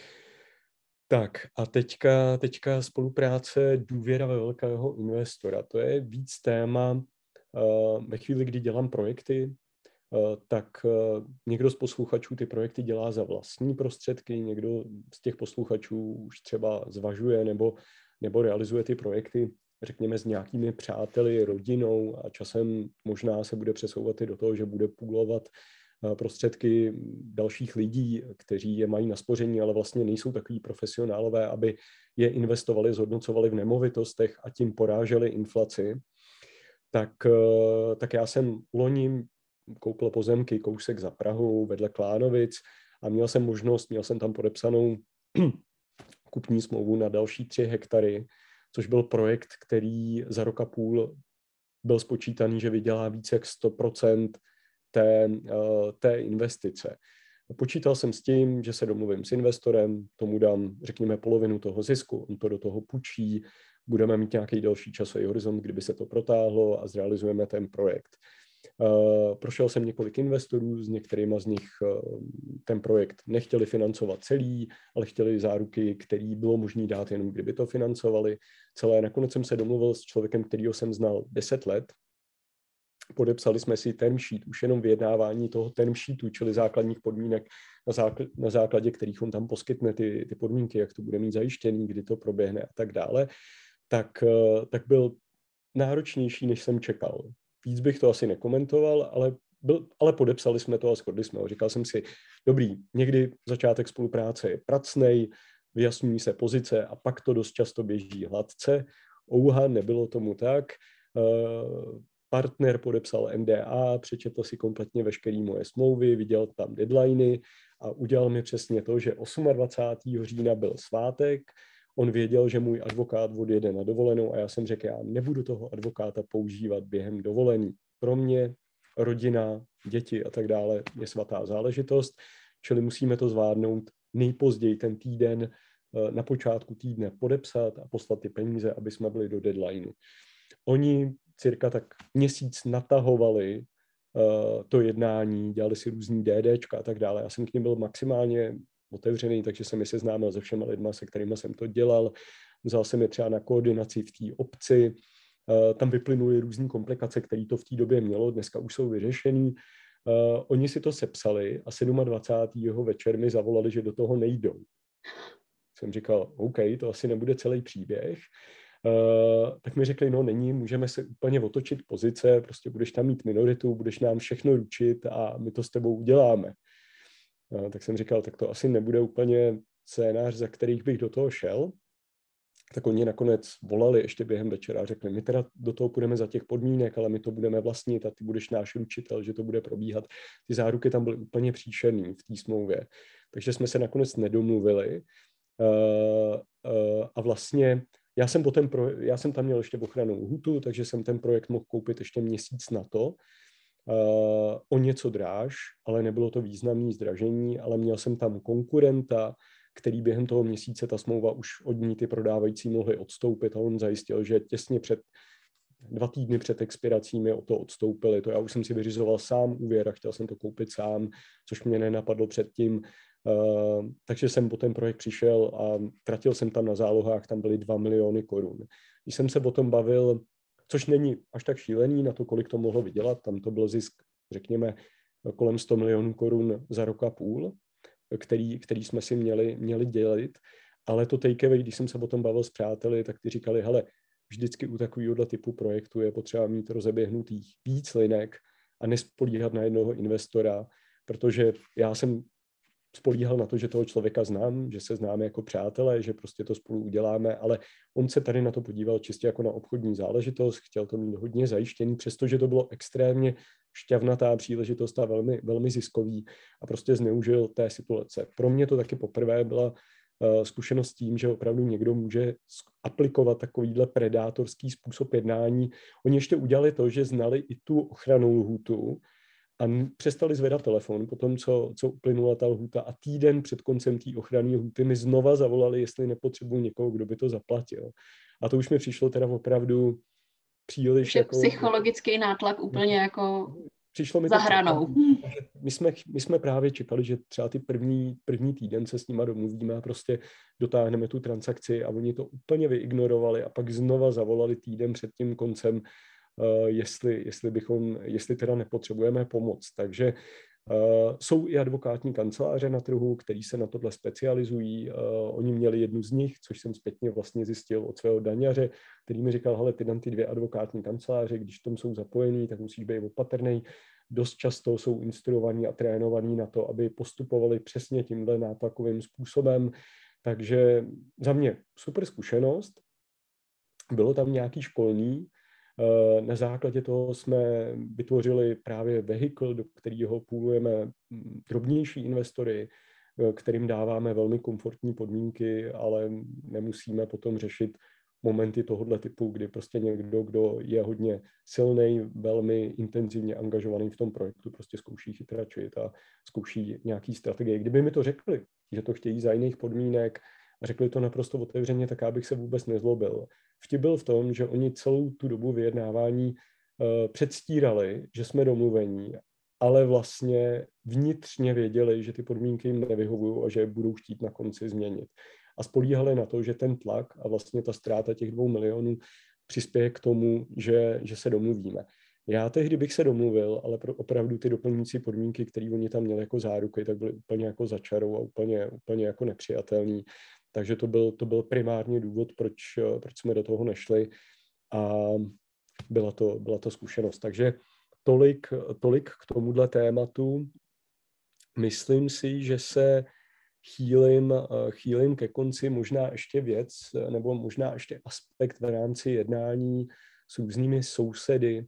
Tak a teďka, teďka spolupráce, důvěra ve velkého investora. To je víc téma uh, ve chvíli, kdy dělám projekty, uh, tak uh, někdo z posluchačů ty projekty dělá za vlastní prostředky, někdo z těch posluchačů už třeba zvažuje nebo, nebo realizuje ty projekty řekněme s nějakými přáteli, rodinou a časem možná se bude přesouvat i do toho, že bude půlovat prostředky dalších lidí, kteří je mají na spoření, ale vlastně nejsou takový profesionálové, aby je investovali, zhodnocovali v nemovitostech a tím poráželi inflaci. Tak, tak já jsem loni koupil pozemky kousek za Prahou vedle Klánovic a měl jsem možnost, měl jsem tam podepsanou kupní smlouvu na další tři hektary, což byl projekt, který za rok a půl byl spočítaný, že vydělá více jak sto procent té, té investice. Počítal jsem s tím, že se domluvím s investorem, tomu dám, řekněme, polovinu toho zisku, on to do toho půjčí, budeme mít nějaký další časový horizont, kdyby se to protáhlo a zrealizujeme ten projekt. Uh, prošel jsem několik investorů, s některýma z nich uh, ten projekt nechtěli financovat celý, ale chtěli záruky, který bylo možné dát jenom kdyby to financovali. Celé nakonec jsem se domluvil s člověkem, kterýho jsem znal deset let. Podepsali jsme si term sheet, už jenom vyjednávání toho term sheetu, čili základních podmínek, na, zákl- na základě kterých on tam poskytne ty, ty podmínky, jak to bude mít zajištěný, kdy to proběhne a tak dále, tak, uh, tak byl náročnější, než jsem čekal. Víc bych to asi nekomentoval, ale, byl, ale podepsali jsme to a shodli jsme ho. Říkal jsem si, dobrý, někdy začátek spolupráce je pracnej, vyjasňují se pozice a pak to dost často běží hladce. Ouha, nebylo tomu tak. Uh, partner podepsal N D A, přečetl si kompletně veškeré moje smlouvy, viděl tam deadliny a udělal mi přesně to, že dvacátého osmého října byl svátek. On věděl, že můj advokát odjede na dovolenou a já jsem řekl, já nebudu toho advokáta používat během dovolení. Pro mě rodina, děti a tak dále je svatá záležitost, čili musíme to zvládnout nejpozději ten týden, na počátku týdne podepsat a poslat ty peníze, aby jsme byli do deadlineu. Oni cirka tak měsíc natahovali uh, to jednání, dělali si různý DDčka a tak dále. Já jsem k nim byl maximálně otevřený, takže jsem je seznámil se všema lidma, se kterými jsem to dělal. Vzal jsem je třeba na koordinaci v té obci. Uh, tam vyplynuly různé komplikace, které to v té době mělo. Dneska už jsou vyřešený. Uh, oni si to sepsali a dvacátého sedmého večer mi zavolali, že do toho nejdou. Jsem říkal, OK, to asi nebude celý příběh. Uh, tak mi řekli, no není, můžeme se úplně otočit pozice, prostě budeš tam mít minoritu, budeš nám všechno ručit a my to s tebou uděláme. Uh, tak jsem říkal, tak to asi nebude úplně scénář, za kterých bych do toho šel. Tak oni nakonec volali ještě během večera a řekli, my teda do toho půjdeme za těch podmínek, ale my to budeme vlastnit a ty budeš náš ručitel, že to bude probíhat. Ty záruky tam byly úplně příšerný v té smlouvě. Takže jsme se nakonec nedomluvili. Uh, uh, a vlastně já jsem, potom pro, já jsem tam měl ještě ochrannou lhůtu, takže jsem ten projekt mohl koupit ještě měsíc na to. Uh, o něco dráž, ale nebylo to významné zdražení, ale měl jsem tam konkurenta, který během toho měsíce ta smlouva už od ní ty prodávající mohli odstoupit a on zajistil, že těsně před dva týdny před expirací mi o to odstoupili. To já už jsem si vyřizoval sám úvěr a chtěl jsem to koupit sám, což mě nenapadlo předtím. Uh, takže jsem po ten projekt přišel a tratil jsem tam na zálohách, tam byly dva miliony korun. Když jsem se o tom bavil, což není až tak šílený na to, kolik to mohlo vydělat, tam to byl zisk, řekněme, kolem sto milionů korun za rok a půl, který, který jsme si měli, měli dělit, ale to takeaway, když jsem se o tom bavil s přáteli, tak ty říkali, hele, vždycky u takového typu projektu je potřeba mít rozeběhnutých víc linek a nespolíhat na jednoho investora, protože já jsem spolíhal na to, že toho člověka znám, že se známe jako přátelé, že prostě to spolu uděláme, ale on se tady na to podíval čistě jako na obchodní záležitost, chtěl to mít hodně zajištěný, přestože to bylo extrémně šťavnatá příležitost a velmi, velmi ziskový a prostě zneužil té situace. Pro mě to taky poprvé byla uh, zkušenost s tím, že opravdu někdo může aplikovat takovýhle predátorský způsob jednání. Oni ještě udělali to, že znali i tu ochrannou lhůtu, a přestali zvedat telefon po tom, co, co uplynula ta lhůta a týden před koncem té ochranné lhůty mi znova zavolali, jestli nepotřebuji někoho, kdo by to zaplatil. A to už mi přišlo teda opravdu příliš Už je jako... psychologický nátlak úplně jako přišlo mi za to hranou. My jsme, my jsme právě čekali, že třeba ty první, první týden se s nima domluvíme a prostě dotáhneme tu transakci a oni to úplně vyignorovali a pak znova zavolali týden před tím koncem, Uh, jestli, jestli, bychom, jestli teda nepotřebujeme pomoc. Takže uh, jsou i advokátní kanceláře na trhu, který se na tohle specializují. Uh, oni měli jednu z nich, což jsem zpětně vlastně zjistil od svého daňaře, který mi říkal, hele, ty tam ty dvě advokátní kanceláře, když tom jsou zapojení, tak musíš být opatrný. Dost často jsou instruovaní a trénovaní na to, aby postupovali přesně tímhle nátlakovým způsobem. Takže za mě super zkušenost. Bylo tam nějaký školní. Na základě toho jsme vytvořili právě vehikl, do kterého půlujeme drobnější investory, kterým dáváme velmi komfortní podmínky, ale nemusíme potom řešit momenty tohoto typu, kdy prostě někdo, kdo je hodně silný, velmi intenzivně angažovaný v tom projektu, prostě zkouší chytračit a zkouší nějaký strategie. Kdyby mi to řekli, že to chtějí za jiných podmínek, a řekli to naprosto otevřeně, tak já bych se vůbec nezlobil. Vtip byl v tom, že oni celou tu dobu vyjednávání uh, předstírali, že jsme domluvení, ale vlastně vnitřně věděli, že ty podmínky jim nevyhovují a že je budou chtít na konci změnit. A spolíhali na to, že ten tlak a vlastně ta ztráta těch dvou milionů přispěje k tomu, že, že se domluvíme. Já tehdy bych se domluvil, ale pro opravdu ty doplňující podmínky, které oni tam měli jako záruky, tak byly úplně jako za čarou a úplně, úplně jako nepřijatelný. Takže to byl, to byl primární důvod, proč, proč jsme do toho nešli a byla to, byla to zkušenost. Takže tolik, tolik k tomuhle tématu. Myslím si, že se chýlím, chýlím ke konci možná ještě věc, nebo možná ještě aspekt v rámci jednání s různými sousedy,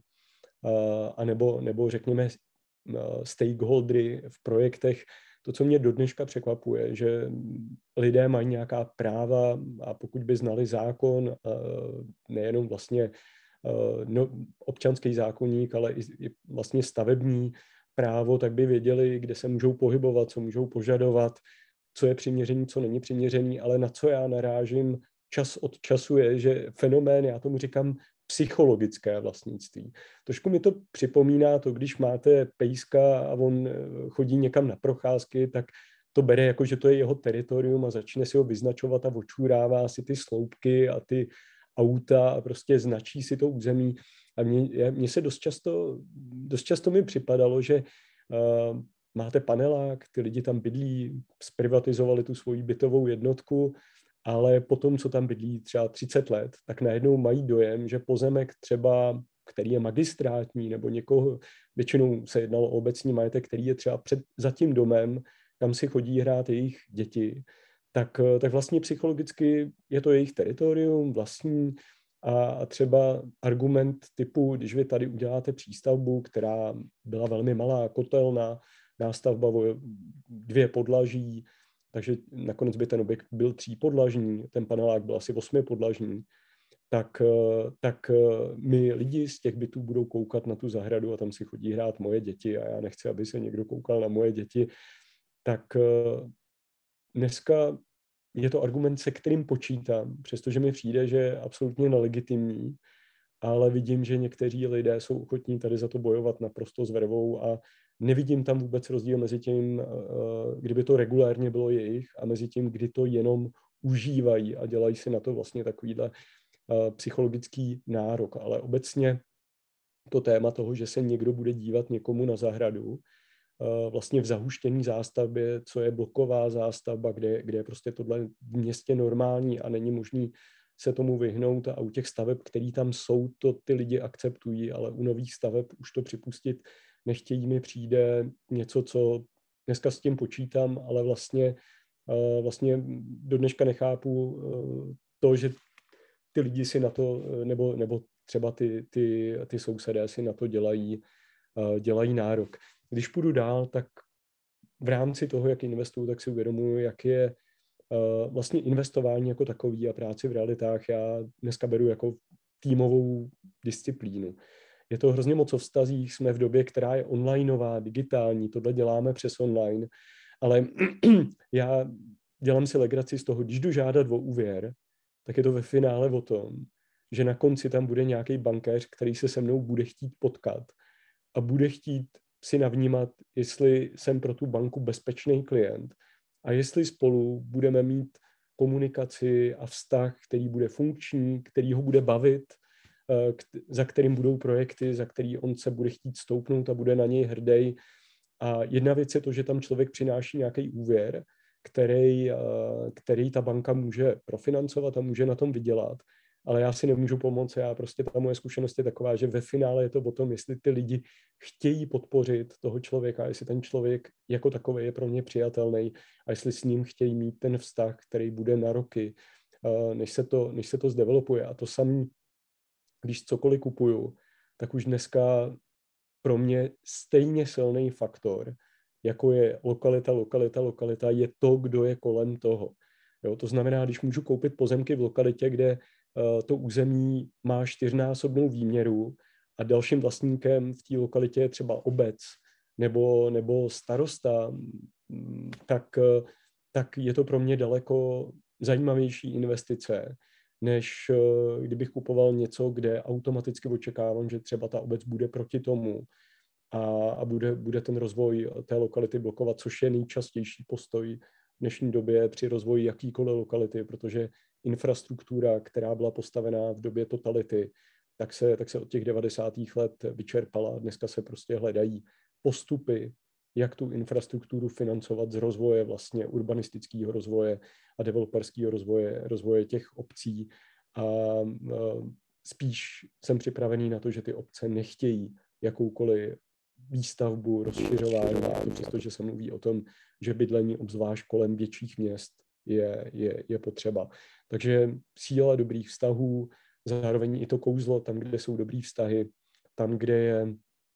a nebo, nebo řekněme stakeholdery v projektech. To, co mě do dneška překvapuje, že lidé mají nějaká práva a pokud by znali zákon, nejenom vlastně no, občanský zákoník, ale i vlastně stavební, právo, tak by věděli, kde se můžou pohybovat, co můžou požadovat, co je přiměřený, co není přiměřený, ale na co já narážím čas od času je, že fenomén, já tomu říkám psychologické vlastnictví. Trošku mi to připomíná to, když máte pejska a on chodí někam na procházky, tak to bere jako, že to je jeho teritorium a začne si ho vyznačovat a očůrává si ty sloupky a ty auta a prostě značí si to území. A mně, mně se dost často, dost často mi připadalo, že uh, máte panelák, ty lidi tam bydlí, zprivatizovali tu svoji bytovou jednotku, ale potom, co tam bydlí třeba třicet let, tak najednou mají dojem, že pozemek třeba, který je magistrátní, nebo někoho, většinou se jednalo o obecní majetek, který je třeba před, za tím domem, kam si chodí hrát jejich děti, tak, tak vlastně psychologicky je to jejich teritorium vlastní a třeba argument typu, když vy tady uděláte přístavbu, která byla velmi malá, kotelna, nástavba dvě podlaží, takže nakonec by ten objekt byl třípodlažní, ten panelák byl asi osmipodlažní, tak, tak my lidi z těch bytů budou koukat na tu zahradu a tam si chodí hrát moje děti a já nechci, aby se někdo koukal na moje děti. Tak dneska je to argument, se kterým počítám, přestože mi přijde, že je absolutně nelegitimní, ale vidím, že někteří lidé jsou ochotní tady za to bojovat naprosto s vervou a nevidím tam vůbec rozdíl mezi tím, kdyby to regulérně bylo jejich a mezi tím, kdy to jenom užívají a dělají si na to vlastně takovýhle psychologický nárok. Ale obecně to téma toho, že se někdo bude dívat někomu na zahradu, vlastně v zahuštění zástavbě, co je bloková zástavba, kde, kde je prostě tohle v městě normální a není možný se tomu vyhnout a u těch staveb, které tam jsou, to ty lidi akceptují, ale u nových staveb už to připustit nechtějí, mi přijde něco, co dneska s tím počítám, ale vlastně, vlastně do dneška nechápu to, že ty lidi si na to, nebo, nebo třeba ty, ty, ty sousedé si na to dělají, dělají nárok. Když půjdu dál, tak v rámci toho, jak investuju, tak si uvědomuji, jak je uh, vlastně investování jako takový a práci v realitách já dneska beru jako týmovou disciplínu. Je to hrozně moc o vztazích, jsme v době, která je onlineová, digitální, tohle děláme přes online, ale já dělám si legraci z toho, když jdu žádat o úvěr, tak je to ve finále o tom, že na konci tam bude nějaký bankéř, který se se mnou bude chtít potkat a bude chtít si navnímat, jestli jsem pro tu banku bezpečný klient a jestli spolu budeme mít komunikaci a vztah, který bude funkční, který ho bude bavit, za kterým budou projekty, za který on se bude chtít stoupnout a bude na něj hrdý. A jedna věc je to, že tam člověk přináší nějaký úvěr, který, který ta banka může profinancovat a může na tom vydělat. Ale já si nemůžu pomoct, já prostě ta moje zkušenost je taková, že ve finále je to o tom, jestli ty lidi chtějí podpořit toho člověka, jestli ten člověk jako takový je pro ně přijatelný a jestli s ním chtějí mít ten vztah, který bude na roky, než se to, než se to zdevelopuje. A to samé, když cokoliv kupuju, tak už dneska pro mě stejně silný faktor, jako je lokalita, lokalita, lokalita, je to, kdo je kolem toho. Jo, to znamená, když můžu koupit pozemky v lokalitě, kde to území má čtyřnásobnou výměru a dalším vlastníkem v té lokalitě je třeba obec nebo, nebo starosta, tak, tak je to pro mě daleko zajímavější investice, než kdybych kupoval něco, kde automaticky očekávám, že třeba ta obec bude proti tomu a, a bude, bude ten rozvoj té lokality blokovat, což je nejčastější postoj v dnešní době při rozvoji jakýkoliv lokality, protože infrastruktura, která byla postavená v době totality, tak se, tak se od těch devadesátých let vyčerpala. Dneska se prostě hledají postupy, jak tu infrastrukturu financovat z rozvoje vlastně urbanistického rozvoje a developerského rozvoje, rozvoje těch obcí. A, a spíš jsem připravený na to, že ty obce nechtějí jakoukoliv výstavbu, rozšiřování, přestože se mluví o tom, že bydlení obzvlášť kolem větších měst je, je, je potřeba. Takže síla dobrých vztahů, zároveň i to kouzlo, tam, kde jsou dobrý vztahy, tam, kde je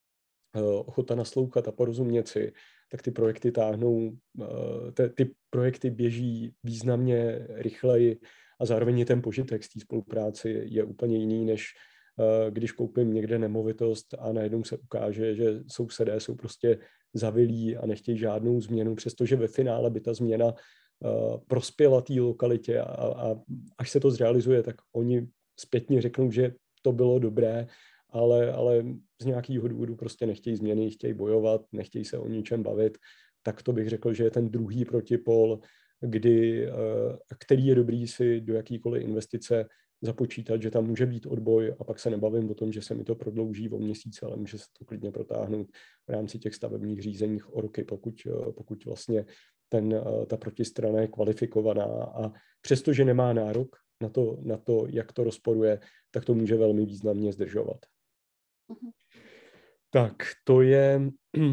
ochota naslouchat a porozumět si, tak ty projekty táhnou, ty, ty projekty běží významně rychleji a zároveň i ten požitek z té spolupráci je úplně jiný, než když koupím někde nemovitost a najednou se ukáže, že sousedé jsou prostě zavilí a nechtějí žádnou změnu, přestože ve finále by ta změna prospěla té lokalitě a, a až se to zrealizuje, tak oni zpětně řeknou, že to bylo dobré, ale, ale z nějakého důvodu prostě nechtějí změny, chtějí bojovat, nechtějí se o ničem bavit, tak to bych řekl, že je ten druhý protipol, kdy, který je dobrý si do jakýkoliv investice započítat, že tam může být odboj a pak se nebavím o tom, že se mi to prodlouží o měsíc, ale může se to klidně protáhnout v rámci těch stavebních řízeních o roky, pokud, pokud vlastně ten, ta protistrana je kvalifikovaná a přestože nemá nárok na to, na to, jak to rozporuje, tak to může velmi významně zdržovat. Uh-huh. Tak to je,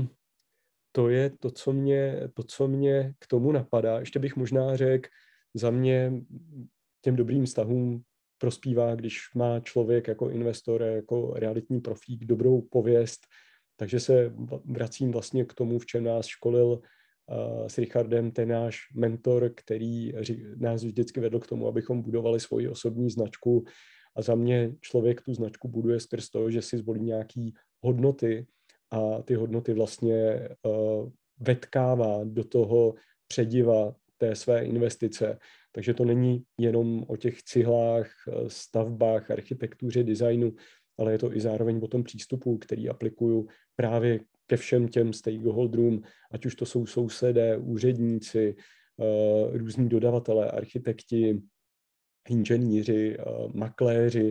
to je to, co mě, to, co mě k tomu napadá. Ještě bych možná řekl, za mě těm dobrým vztahům prospívá, když má člověk jako investor, jako realitní profík dobrou pověst, takže se vracím vlastně k tomu, v čem nás školil uh, s Richardem, ten náš mentor, který nás vždycky vedl k tomu, abychom budovali svoji osobní značku a za mě člověk tu značku buduje skrz to, že si zvolí nějaký hodnoty a ty hodnoty vlastně uh, vetkává do toho přediva té své investice. Takže to není jenom o těch cihlách, stavbách, architektuře, designu, ale je to i zároveň o tom přístupu, který aplikuju právě ke všem těm stakeholderům, ať už to jsou sousedé, úředníci, různí dodavatelé, architekti, inženýři, makléři,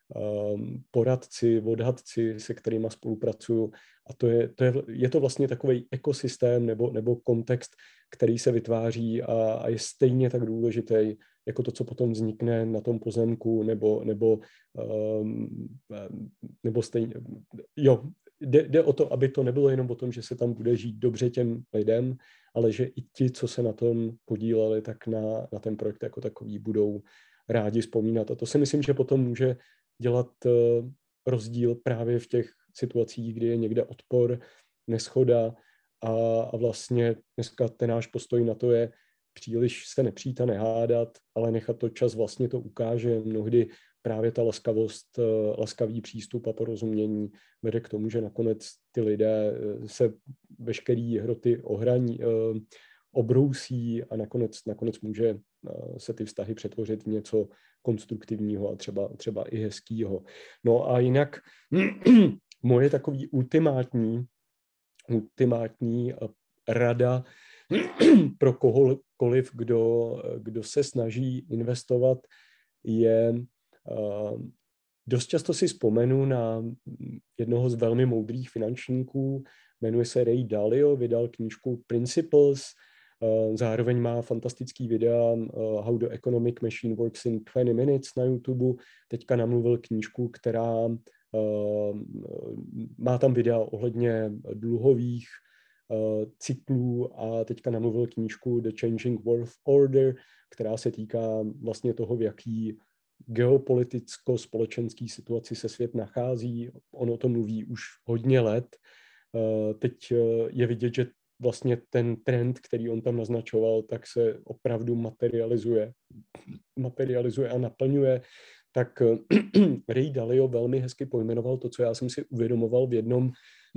poradci, odhadci, se kterými spolupracuju. A to je, to je, je to vlastně takový ekosystém nebo, nebo kontext, který se vytváří a, a je stejně tak důležitý jako to, co potom vznikne na tom pozemku, nebo, nebo, um, nebo stejně, jo, jde, jde o to, aby to nebylo jenom o tom, že se tam bude žít dobře těm lidem, ale že i ti, co se na tom podíleli, tak na, na ten projekt jako takový budou rádi vzpomínat. A to si myslím, že potom může dělat uh, rozdíl právě v těch situacích, kdy je někde odpor, neshoda a, a vlastně dneska ten náš postoj na to je příliš se nepřít a nehádat, ale nechat to čas vlastně to ukáže. Mnohdy právě ta laskavost, uh, laskavý přístup a porozumění vede k tomu, že nakonec ty lidé se veškerý hroty ohraní, uh, obrousí a nakonec, nakonec může se ty vztahy přetvořit v něco konstruktivního a třeba, třeba i hezkýho. No a jinak moje takový ultimátní, ultimátní rada pro kohokoliv, kdo, kdo se snaží investovat, je dost často si vzpomenu na jednoho z velmi moudrých finančníků, jmenuje se Ray Dalio, vydal knížku Principles, zároveň má fantastický videa How the Economic Machine Works in twenty minutes na YouTube. Teďka namluvil knížku, která má tam videa ohledně dluhových cyklů a teďka namluvil knížku The Changing World Order, která se týká vlastně toho, v jaký geopoliticko-společenský situaci se svět nachází. On o tom mluví už hodně let. Teď je vidět, že vlastně ten trend, který on tam naznačoval, tak se opravdu materializuje, materializuje a naplňuje. Tak Ray Dalio velmi hezky pojmenoval to, co já jsem si uvědomoval v jednom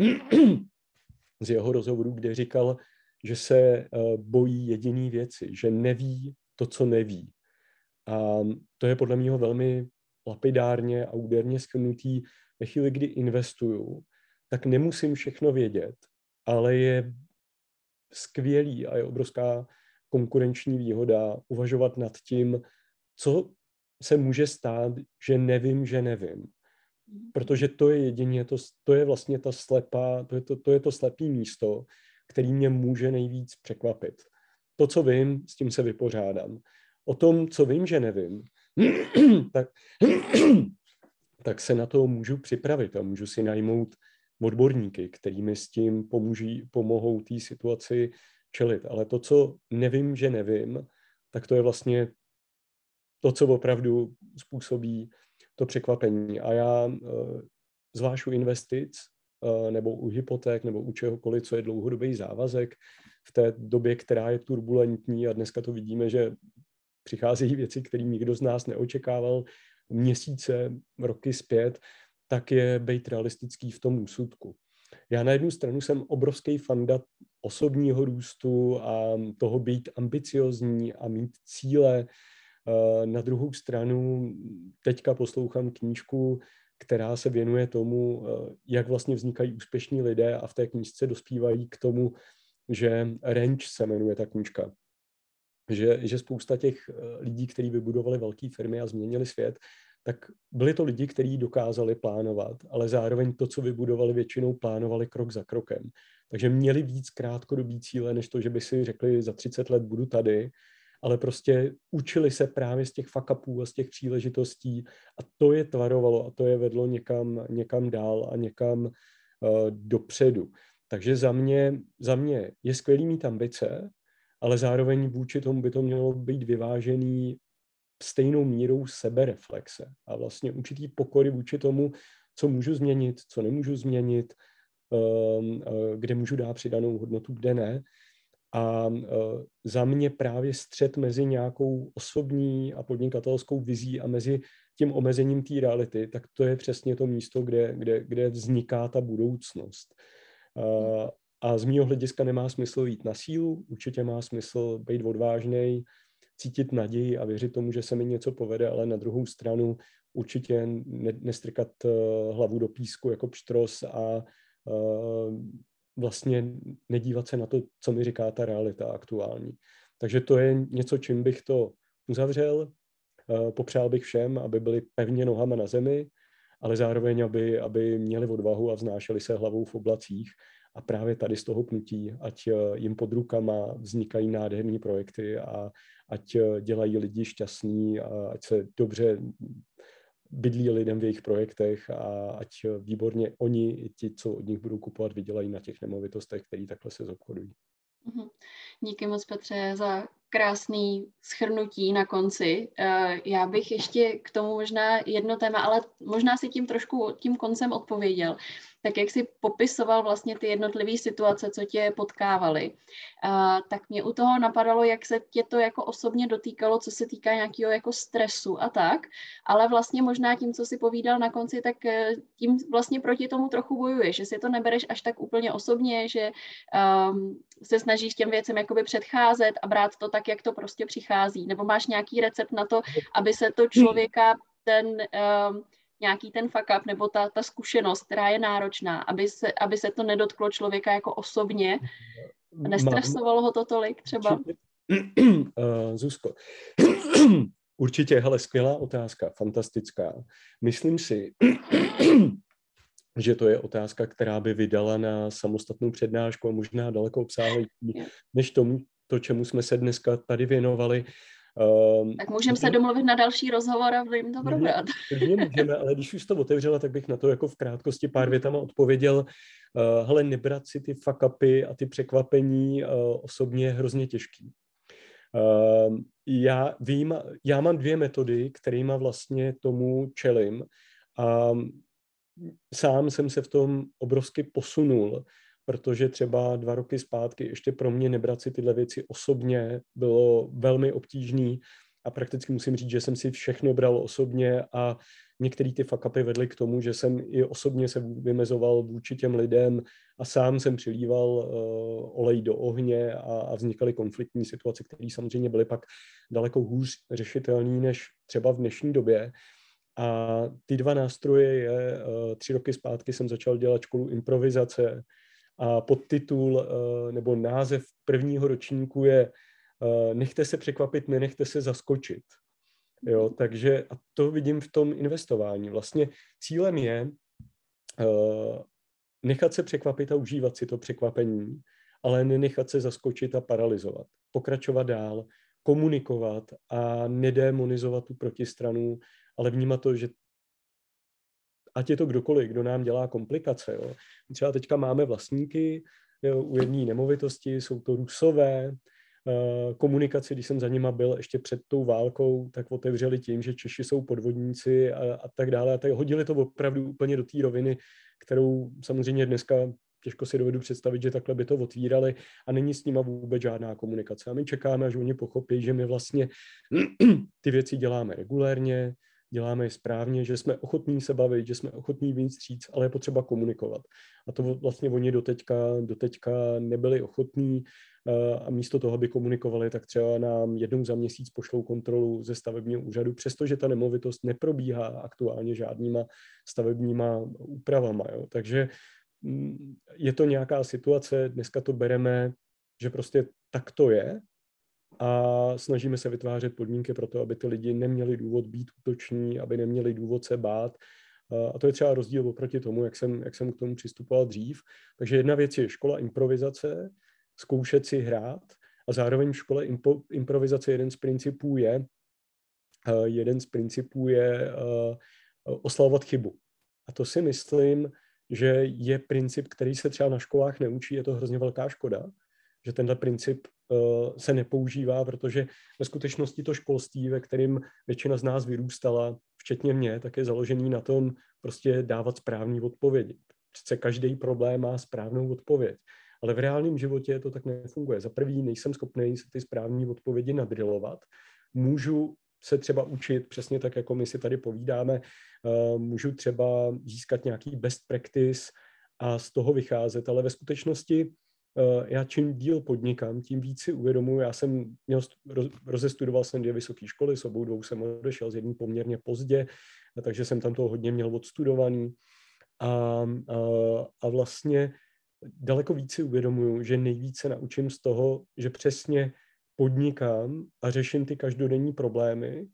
z jeho rozhovorů, kde říkal, že se bojí jediný věci, že neví to, co neví. A to je podle mě velmi lapidárně a úderně shrnutý. Ve chvíli, kdy investuju, tak nemusím všechno vědět, ale je skvělý a je obrovská konkurenční výhoda uvažovat nad tím, co se může stát, že nevím, že nevím. Protože to je jedině, to, to je vlastně ta slepá, to je to, to je to slepý místo, který mě může nejvíc překvapit. To, co vím, s tím se vypořádám. O tom, co vím, že nevím, tak, tak se na to můžu připravit a můžu si najmout odborníky, který mi s tím pomůží, pomohou té situaci čelit. Ale to, co nevím, že nevím, tak to je vlastně to, co opravdu způsobí to překvapení. A já zvlášť u investic, nebo u hypoték, nebo u čehokoliv, co je dlouhodobý závazek, v té době, která je turbulentní a dneska to vidíme, že přicházejí věci, které nikdo z nás neočekával, měsíce, roky zpět, tak je být realistický v tom úsudku. Já na jednu stranu jsem obrovský fanda osobního růstu a toho být ambiciozní a mít cíle. Na druhou stranu teďka poslouchám knížku, která se věnuje tomu, jak vlastně vznikají úspěšní lidé a v té knížce dospívají k tomu, že range se jmenuje ta knížka. Že, že spousta těch lidí, kteří vybudovali velké firmy a změnili svět, tak byli to lidi, kteří dokázali plánovat, ale zároveň to, co vybudovali, většinou plánovali krok za krokem. Takže měli víc krátkodobý cíle, než to, že by si řekli, za třicet let budu tady, ale prostě učili se právě z těch fuck-upů a z těch příležitostí a to je tvarovalo a to je vedlo někam, někam dál a někam uh, dopředu. Takže za mě, za mě je skvělý mít ambice, ale zároveň vůči tomu by to mělo být vyvážený stejnou mírou sebereflexe a vlastně určitý pokory vůči tomu, co můžu změnit, co nemůžu změnit, kde můžu dát přidanou hodnotu, kde ne. A za mě právě střet mezi nějakou osobní a podnikatelskou vizí a mezi tím omezením té reality, tak to je přesně to místo, kde, kde, kde vzniká ta budoucnost. A z mýho hlediska nemá smysl jít na sílu, určitě má smysl být odvážnej, cítit naději a věřit tomu, že se mi něco povede, ale na druhou stranu určitě ne, nestrkat uh, hlavu do písku jako pštros a uh, vlastně nedívat se na to, co mi říká ta realita aktuální. Takže to je něco, čím bych to uzavřel. Uh, popřál bych všem, aby byli pevně nohama na zemi, ale zároveň, aby, aby měli odvahu a vznášeli se hlavou v oblacích. A právě tady z toho pnutí, ať jim pod rukama vznikají nádherné projekty a ať dělají lidi šťastní a ať se dobře bydlí lidem v jejich projektech a ať výborně oni i ti, co od nich budou kupovat, vydělají na těch nemovitostech, které takhle se zobchodují. Díky moc, Petře, za krásný shrnutí na konci. Já bych ještě k tomu možná jedno téma, ale možná si tím trošku tím koncem odpověděl. Tak jak jsi popisoval vlastně ty jednotlivé situace, co tě potkávaly, tak mě u toho napadalo, jak se tě to jako osobně dotýkalo, co se týká nějakého jako stresu a tak, ale vlastně možná tím, co jsi povídal na konci, tak tím vlastně proti tomu trochu bojuješ, že si to nebereš až tak úplně osobně, že um, se snažíš těm věcem jakoby předcházet a brát to tak, jak to prostě přichází, nebo máš nějaký recept na to, aby se to člověka ten um, nějaký ten fuck up nebo ta, ta zkušenost, která je náročná, aby se, aby se to nedotklo člověka jako osobně. Nestresovalo ho to tolik třeba? uh, Zuzko, určitě, hele, skvělá otázka, fantastická. Myslím si, že to je otázka, která by vydala na samostatnou přednášku a možná daleko obsáhlejší, než tomu, to, čemu jsme se dneska tady věnovali. Um, tak můžeme se domluvit na další rozhovor a jim to probrat. Klidně můžeme, ale když už to otevřela, tak bych na to jako v krátkosti pár větama odpověděl. Uh, hele, nebrat si ty fuck upy a ty překvapení uh, osobně je hrozně těžký. Uh, já vím, já mám dvě metody, kterýma vlastně tomu čelím a sám jsem se v tom obrovsky posunul, protože třeba dva roky zpátky ještě pro mě nebrat si tyhle věci osobně bylo velmi obtížný a prakticky musím říct, že jsem si všechno bral osobně a některé ty fuck upy vedly k tomu, že jsem i osobně se vymezoval vůči těm lidem a sám jsem přilíval uh, olej do ohně a, a vznikaly konfliktní situace, které samozřejmě byly pak daleko hůř řešitelné než třeba v dnešní době. A ty dva nástroje je, uh, tři roky zpátky jsem začal dělat školu improvizace, a podtitul nebo název prvního ročníku je Nechte se překvapit, nenechte se zaskočit. Jo, takže a to vidím v tom investování. Vlastně cílem je nechat se překvapit a užívat si to překvapení, ale nenechat se zaskočit a paralyzovat. Pokračovat dál, komunikovat a nedemonizovat tu protistranu, ale vnímat to, že ať je to kdokoliv, kdo nám dělá komplikace. Jo. Třeba teďka máme vlastníky, jo, u jedné nemovitosti, jsou to Rusové, komunikaci, když jsem za nima byl ještě před tou válkou, tak otevřeli tím, že Češi jsou podvodníci a, a tak dále. A tak hodili to opravdu úplně do té roviny, kterou samozřejmě dneska těžko si dovedu představit, že takhle by to otvírali a není s nima vůbec žádná komunikace. A my čekáme, až oni pochopí, že my vlastně ty věci děláme regulérně, děláme je správně, že jsme ochotní se bavit, že jsme ochotní vyjít vstříc, ale je potřeba komunikovat. A to vlastně oni doteďka, doteďka nebyli ochotní a místo toho, aby komunikovali, tak třeba nám jednou za měsíc pošlou kontrolu ze stavebního úřadu, přestože ta nemovitost neprobíhá aktuálně žádnýma stavebníma úpravama. Jo. Takže je to nějaká situace, dneska to bereme, že prostě tak to je a snažíme se vytvářet podmínky pro to, aby ty lidi neměli důvod být útoční, aby neměli důvod se bát. A to je třeba rozdíl oproti tomu, jak jsem, jak jsem k tomu přistupoval dřív. Takže jedna věc je škola improvizace, zkoušet si hrát a zároveň v škole impo, improvizace jeden z principů je, jeden z principů je oslavovat chybu. A to si myslím, že je princip, který se třeba na školách neučí, je to hrozně velká škoda, že tenhle princip uh, se nepoužívá, protože ve skutečnosti to školství, ve kterém většina z nás vyrůstala, včetně mě, tak je založený na tom prostě dávat správný odpovědi. Přece každý problém má správnou odpověď, ale v reálném životě to tak nefunguje. Za prvý nejsem schopný se ty správné odpovědi nadrilovat. Můžu se třeba učit, přesně tak, jako my si tady povídáme, uh, můžu třeba získat nějaký best practice a z toho vycházet, ale ve skutečnosti uh, já čím díl podnikám, tím víc si uvědomuji, já jsem měl, roz, rozestudoval jsem dvě vysoké školy, s obou dvou jsem odešel, z jedné poměrně pozdě, takže jsem tam toho hodně měl odstudovaný a, a, a vlastně daleko víc si uvědomuji, že nejvíce naučím z toho, že přesně podnikám a řeším ty každodenní problémy,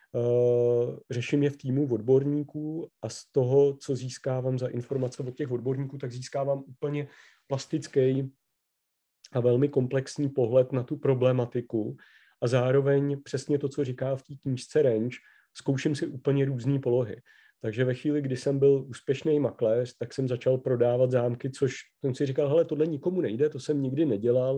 uh, řeším je v týmu odborníků a z toho, co získávám za informace od těch odborníků, tak získávám úplně plastický a velmi komplexní pohled na tu problematiku a zároveň přesně to, co říká v té knížce Range, zkouším si úplně různé polohy. Takže ve chvíli, kdy jsem byl úspěšný makléř, tak jsem začal prodávat zámky, což jsem si říkal, hele, tohle nikomu nejde, to jsem nikdy nedělal,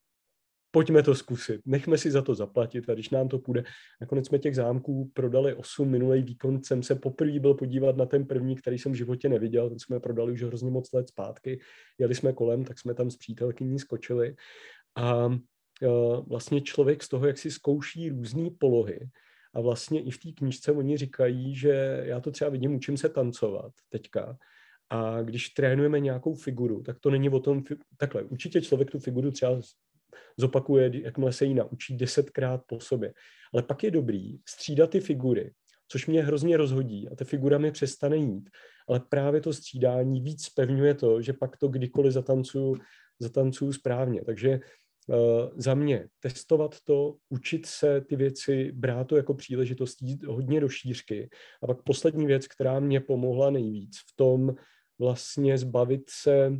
pojďme to zkusit, nechme si za to zaplatit a když nám to půjde. Nakonec jsme těch zámků prodali osm, minulý víkend jsem se poprvé byl podívat na ten první, který jsem v životě neviděl, ten jsme prodali už hrozně moc let zpátky, jeli jsme kolem, tak jsme tam s přítelkyní skočili a uh, vlastně člověk z toho, jak si zkouší různé polohy a vlastně i v té knížce oni říkají, že já to třeba vidím, učím se tancovat teďka, a když trénujeme nějakou figuru, tak to není o tom, takhle, určitě člověk tu figuru třeba zopakuje, jakmile se jí naučí desetkrát po sobě. Ale pak je dobrý střídat ty figury, což mě hrozně rozhodí a ta figura mi přestane jít. Ale právě to střídání víc zpevňuje to, že pak to kdykoliv zatancuju, zatancuju správně. Takže uh, za mě testovat to, učit se ty věci, brát to jako příležitost, jít hodně do šířky. A pak poslední věc, která mě pomohla nejvíc v tom vlastně zbavit se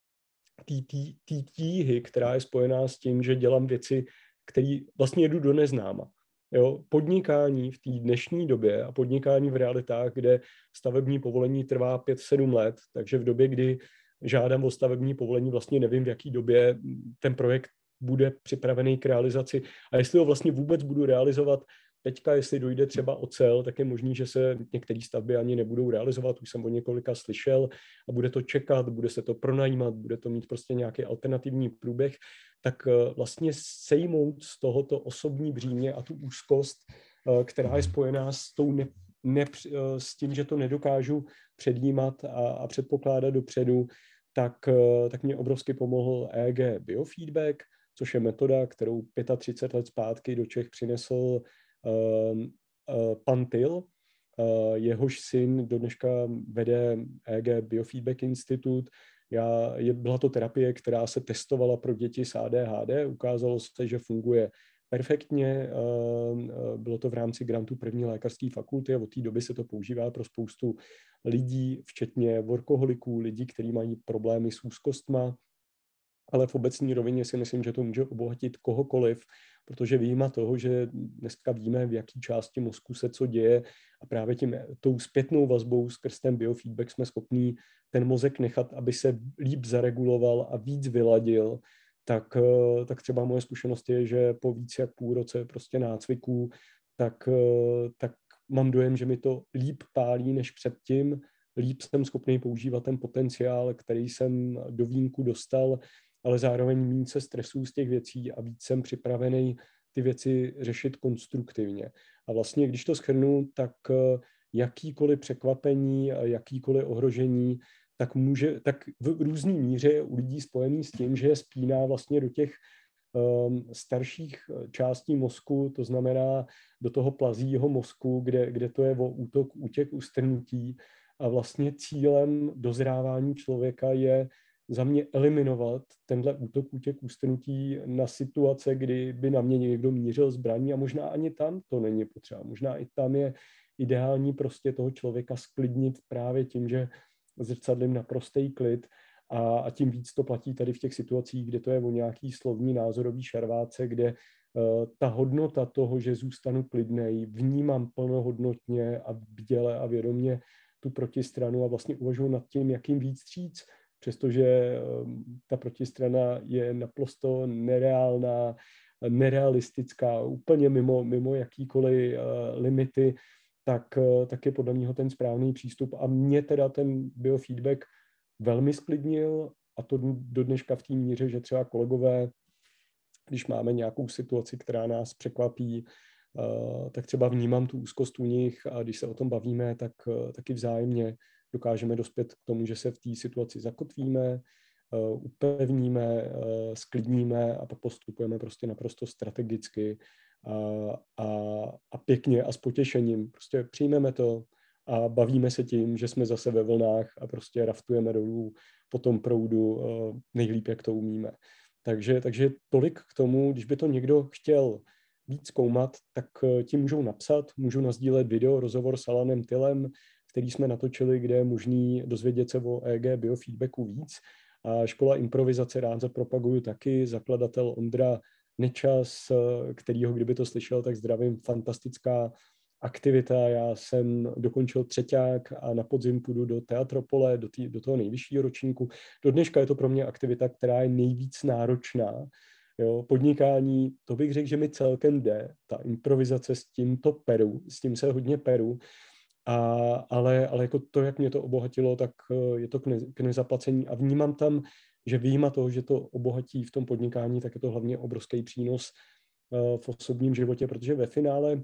té tíhy, která je spojená s tím, že dělám věci, které vlastně jedu do neznáma. Jo? Podnikání v té dnešní době a podnikání v realitách, kde stavební povolení trvá pět sedm let, takže v době, kdy žádám o stavební povolení, vlastně nevím, v jaký době ten projekt bude připravený k realizaci a jestli ho vlastně vůbec budu realizovat. Teďka, jestli dojde třeba ocel, tak je možný, že se některé stavby ani nebudou realizovat, už jsem o několika slyšel a bude to čekat, bude se to pronajímat, bude to mít prostě nějaký alternativní průběh, tak vlastně sejmout z tohoto osobní břímě a tu úzkost, která je spojená s, tou ne, ne, s tím, že to nedokážu předjímat a, a předpokládat dopředu, tak, tak mě obrovsky pomohl E G biofeedback, což je metoda, kterou třicet pět let zpátky do Čech přinesl Uh, uh, pan Tyl, uh, jehož syn do dneška vede E G Biofeedback Institute. Já, je, byla to terapie, která se testovala pro děti s A D H D. Ukázalo se, že funguje perfektně. Uh, bylo to v rámci grantu první lékařské fakulty a od té doby se to používá pro spoustu lidí, včetně workoholiků, lidí, kteří mají problémy s úzkostma. Ale v obecní rovině si myslím, že to může obohatit kohokoliv, protože vyjma toho, že dneska víme, v jaký části mozku se co děje a právě tím, tou zpětnou vazbou skrz ten biofeedback jsme schopní ten mozek nechat, aby se líp zareguloval a víc vyladil, tak, tak třeba moje zkušenost je, že po víc jak půl roce prostě nácviků, tak, tak mám dojem, že mi to líp pálí než předtím, líp jsem schopný používat ten potenciál, který jsem do vínku dostal, ale zároveň méně se stresuju z těch věcí a víc jsem připravený ty věci řešit konstruktivně. A vlastně, když to shrnu, tak jakýkoliv překvapení, jakýkoliv ohrožení, tak může, tak v různý míře je u lidí spojený s tím, že je spíná vlastně do těch um, starších částí mozku, to znamená do toho plazího mozku, kde, kde to je o útok, útěk, ustrnutí. A vlastně cílem dozrávání člověka je za mě eliminovat tenhle útok, útěk, ustrnutí na situace, kdy by na mě někdo mířil zbraní a možná ani tam to není potřeba. Možná i tam je ideální prostě toho člověka sklidnit právě tím, že zrcadlím naprostý klid a, a tím víc to platí tady v těch situacích, kde to je o nějaký slovní názorový šarváce, kde uh, ta hodnota toho, že zůstanu klidnej, vnímám plnohodnotně a bděle a vědomě tu protistranu a vlastně uvažuji nad tím, jakým víc říct, přestože um, ta protistrana je naprosto nereálná, nerealistická, úplně mimo, mimo jakýkoliv uh, limity, tak, tak je podle něho ten správný přístup. A mě teda ten biofeedback velmi sklidnil a to do dneška v té míře, že třeba kolegové, když máme nějakou situaci, která nás překvapí, tak třeba vnímám tu úzkost u nich a když se o tom bavíme, tak taky vzájemně dokážeme dospět k tomu, že se v té situaci zakotvíme, upevníme, sklidníme a pak postupujeme prostě naprosto strategicky a, a, a pěkně a s potěšením. Prostě přijmeme to a bavíme se tím, že jsme zase ve vlnách a prostě raftujeme dolů po tom proudu nejlíp, jak to umíme. Takže, takže tolik k tomu, když by to někdo chtěl víc zkoumat, tak ti můžou napsat, můžou nasdílet video, rozhovor s Alanem Tylem, který jsme natočili, kde je možný dozvědět se o E G biofeedbacku víc. A škola improvizace rád zapropaguju taky, zakladatel Ondra Nečas, kterýho kdyby to slyšel, tak zdravím, fantastická aktivita. Já jsem dokončil třeťák a na podzim půjdu do Teatropole, do, tý, do toho nejvyššího ročníku. Do dneška je to pro mě aktivita, která je nejvíc náročná. Jo, podnikání, to bych řekl, že mi celkem jde. Ta improvizace s tímto peru, s tím se hodně peru, a, ale, ale jako to, jak mě to obohatilo, tak je to k, ne, k nezaplacení a vnímám tam, že vyjma toho, že to obohatí v tom podnikání, tak je to hlavně obrovský přínos uh, v osobním životě, protože ve finále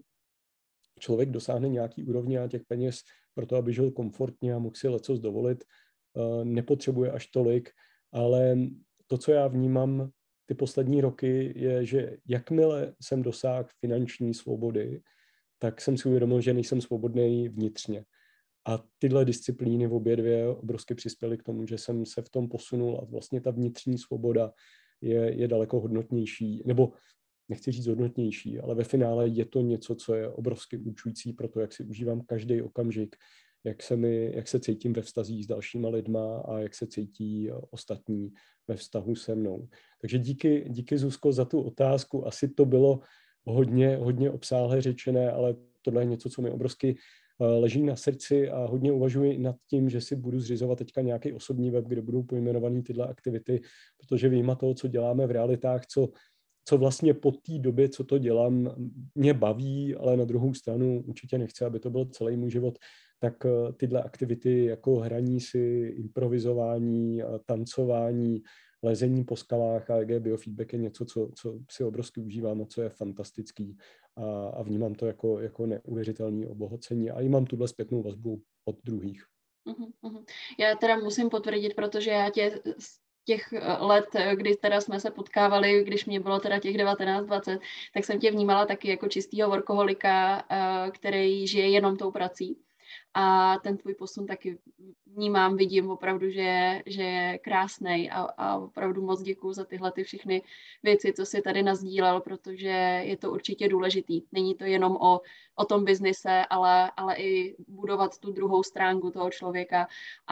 člověk dosáhne nějaký úrovně a těch peněz pro to, aby žil komfortně a mohl si lecos dovolit, uh, nepotřebuje až tolik, ale to, co já vnímám ty poslední roky, je, že jakmile jsem dosáhl finanční svobody, tak jsem si uvědomil, že nejsem svobodný vnitřně. A tyhle disciplíny v obě dvě obrovsky přispěly k tomu, že jsem se v tom posunul a vlastně ta vnitřní svoboda je, je daleko hodnotnější, nebo nechci říct hodnotnější, ale ve finále je to něco, co je obrovsky určující pro to, jak si užívám každý okamžik, jak se, mi, jak se cítím ve vztazích s dalšíma lidma a jak se cítí ostatní ve vztahu se mnou. Takže díky, díky Zuzko za tu otázku. Asi to bylo hodně, hodně obsáhle řečené, ale tohle je něco, co mi obrovsky leží na srdci a hodně uvažuji nad tím, že si budu zřizovat teďka nějaký osobní web, kde budou pojmenované tyhle aktivity, protože vyjma toho, co děláme v realitách, co, co vlastně po té době, co to dělám, mě baví, ale na druhou stranu určitě nechci, aby to byl celý můj život, tak tyhle aktivity jako hraní si, improvizování, tancování, lezení po skalách a E G biofeedback je něco, co, co si obrovsky užívám a co je fantastický a, a vnímám to jako, jako neuvěřitelné obohacení a i mám tuhle zpětnou vazbu od druhých. Uhum, uhum. Já teda musím potvrdit, protože já tě z těch let, kdy teda jsme se potkávali, když mě bylo teda těch devatenáct dvacet, tak jsem tě vnímala taky jako čistýho workoholika, který žije jenom tou prací. A ten tvůj posun taky vnímám, vidím opravdu, že je, že je krásnej a, a opravdu moc děkuju za tyhle ty všechny věci, co jsi tady nasdílel, protože je to určitě důležitý. Není to jenom o, o tom biznise, ale, ale i budovat tu druhou stránku toho člověka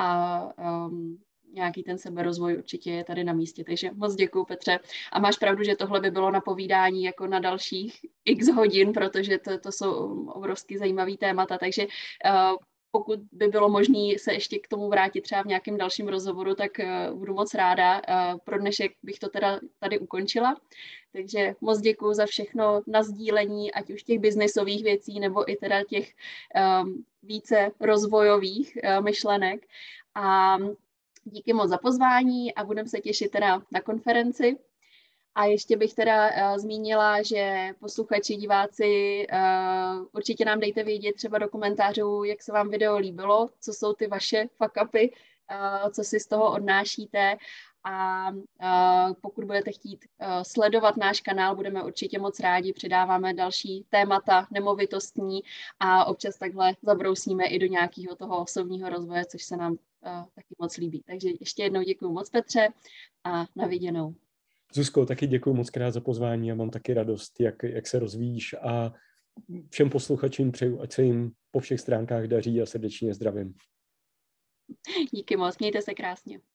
a um, nějaký ten seberozvoj určitě je tady na místě. Takže moc děkuju, Petře. A máš pravdu, že tohle by bylo na povídání jako na dalších x hodin, protože to, to jsou obrovsky zajímavý témata, takže uh, pokud by bylo možné se ještě k tomu vrátit třeba v nějakém dalším rozhovoru, tak uh, budu moc ráda. Uh, pro dnešek bych to teda tady ukončila. Takže moc děkuju za všechno na sdílení, ať už těch biznesových věcí, nebo i teda těch um, více rozvojových uh, myšlenek. A díky moc za pozvání a budeme se těšit teda na konferenci. A ještě bych teda uh, zmínila, že posluchači, diváci, uh, určitě nám dejte vědět třeba do komentářů, jak se vám video líbilo, co jsou ty vaše fuck upy, uh, co si z toho odnášíte. A uh, pokud budete chtít uh, sledovat náš kanál, budeme určitě moc rádi, přidáváme další témata nemovitostní a občas takhle zabrousíme i do nějakého toho osobního rozvoje, což se nám uh, taky moc líbí. Takže ještě jednou děkuji moc, Petře, a na viděnou. Zuzko, taky děkuji moc krát za pozvání a mám taky radost, jak, jak se rozvíjíš a všem posluchačům přeju, ať se jim po všech stránkách daří a srdečně zdravím. Díky moc, mějte se krásně.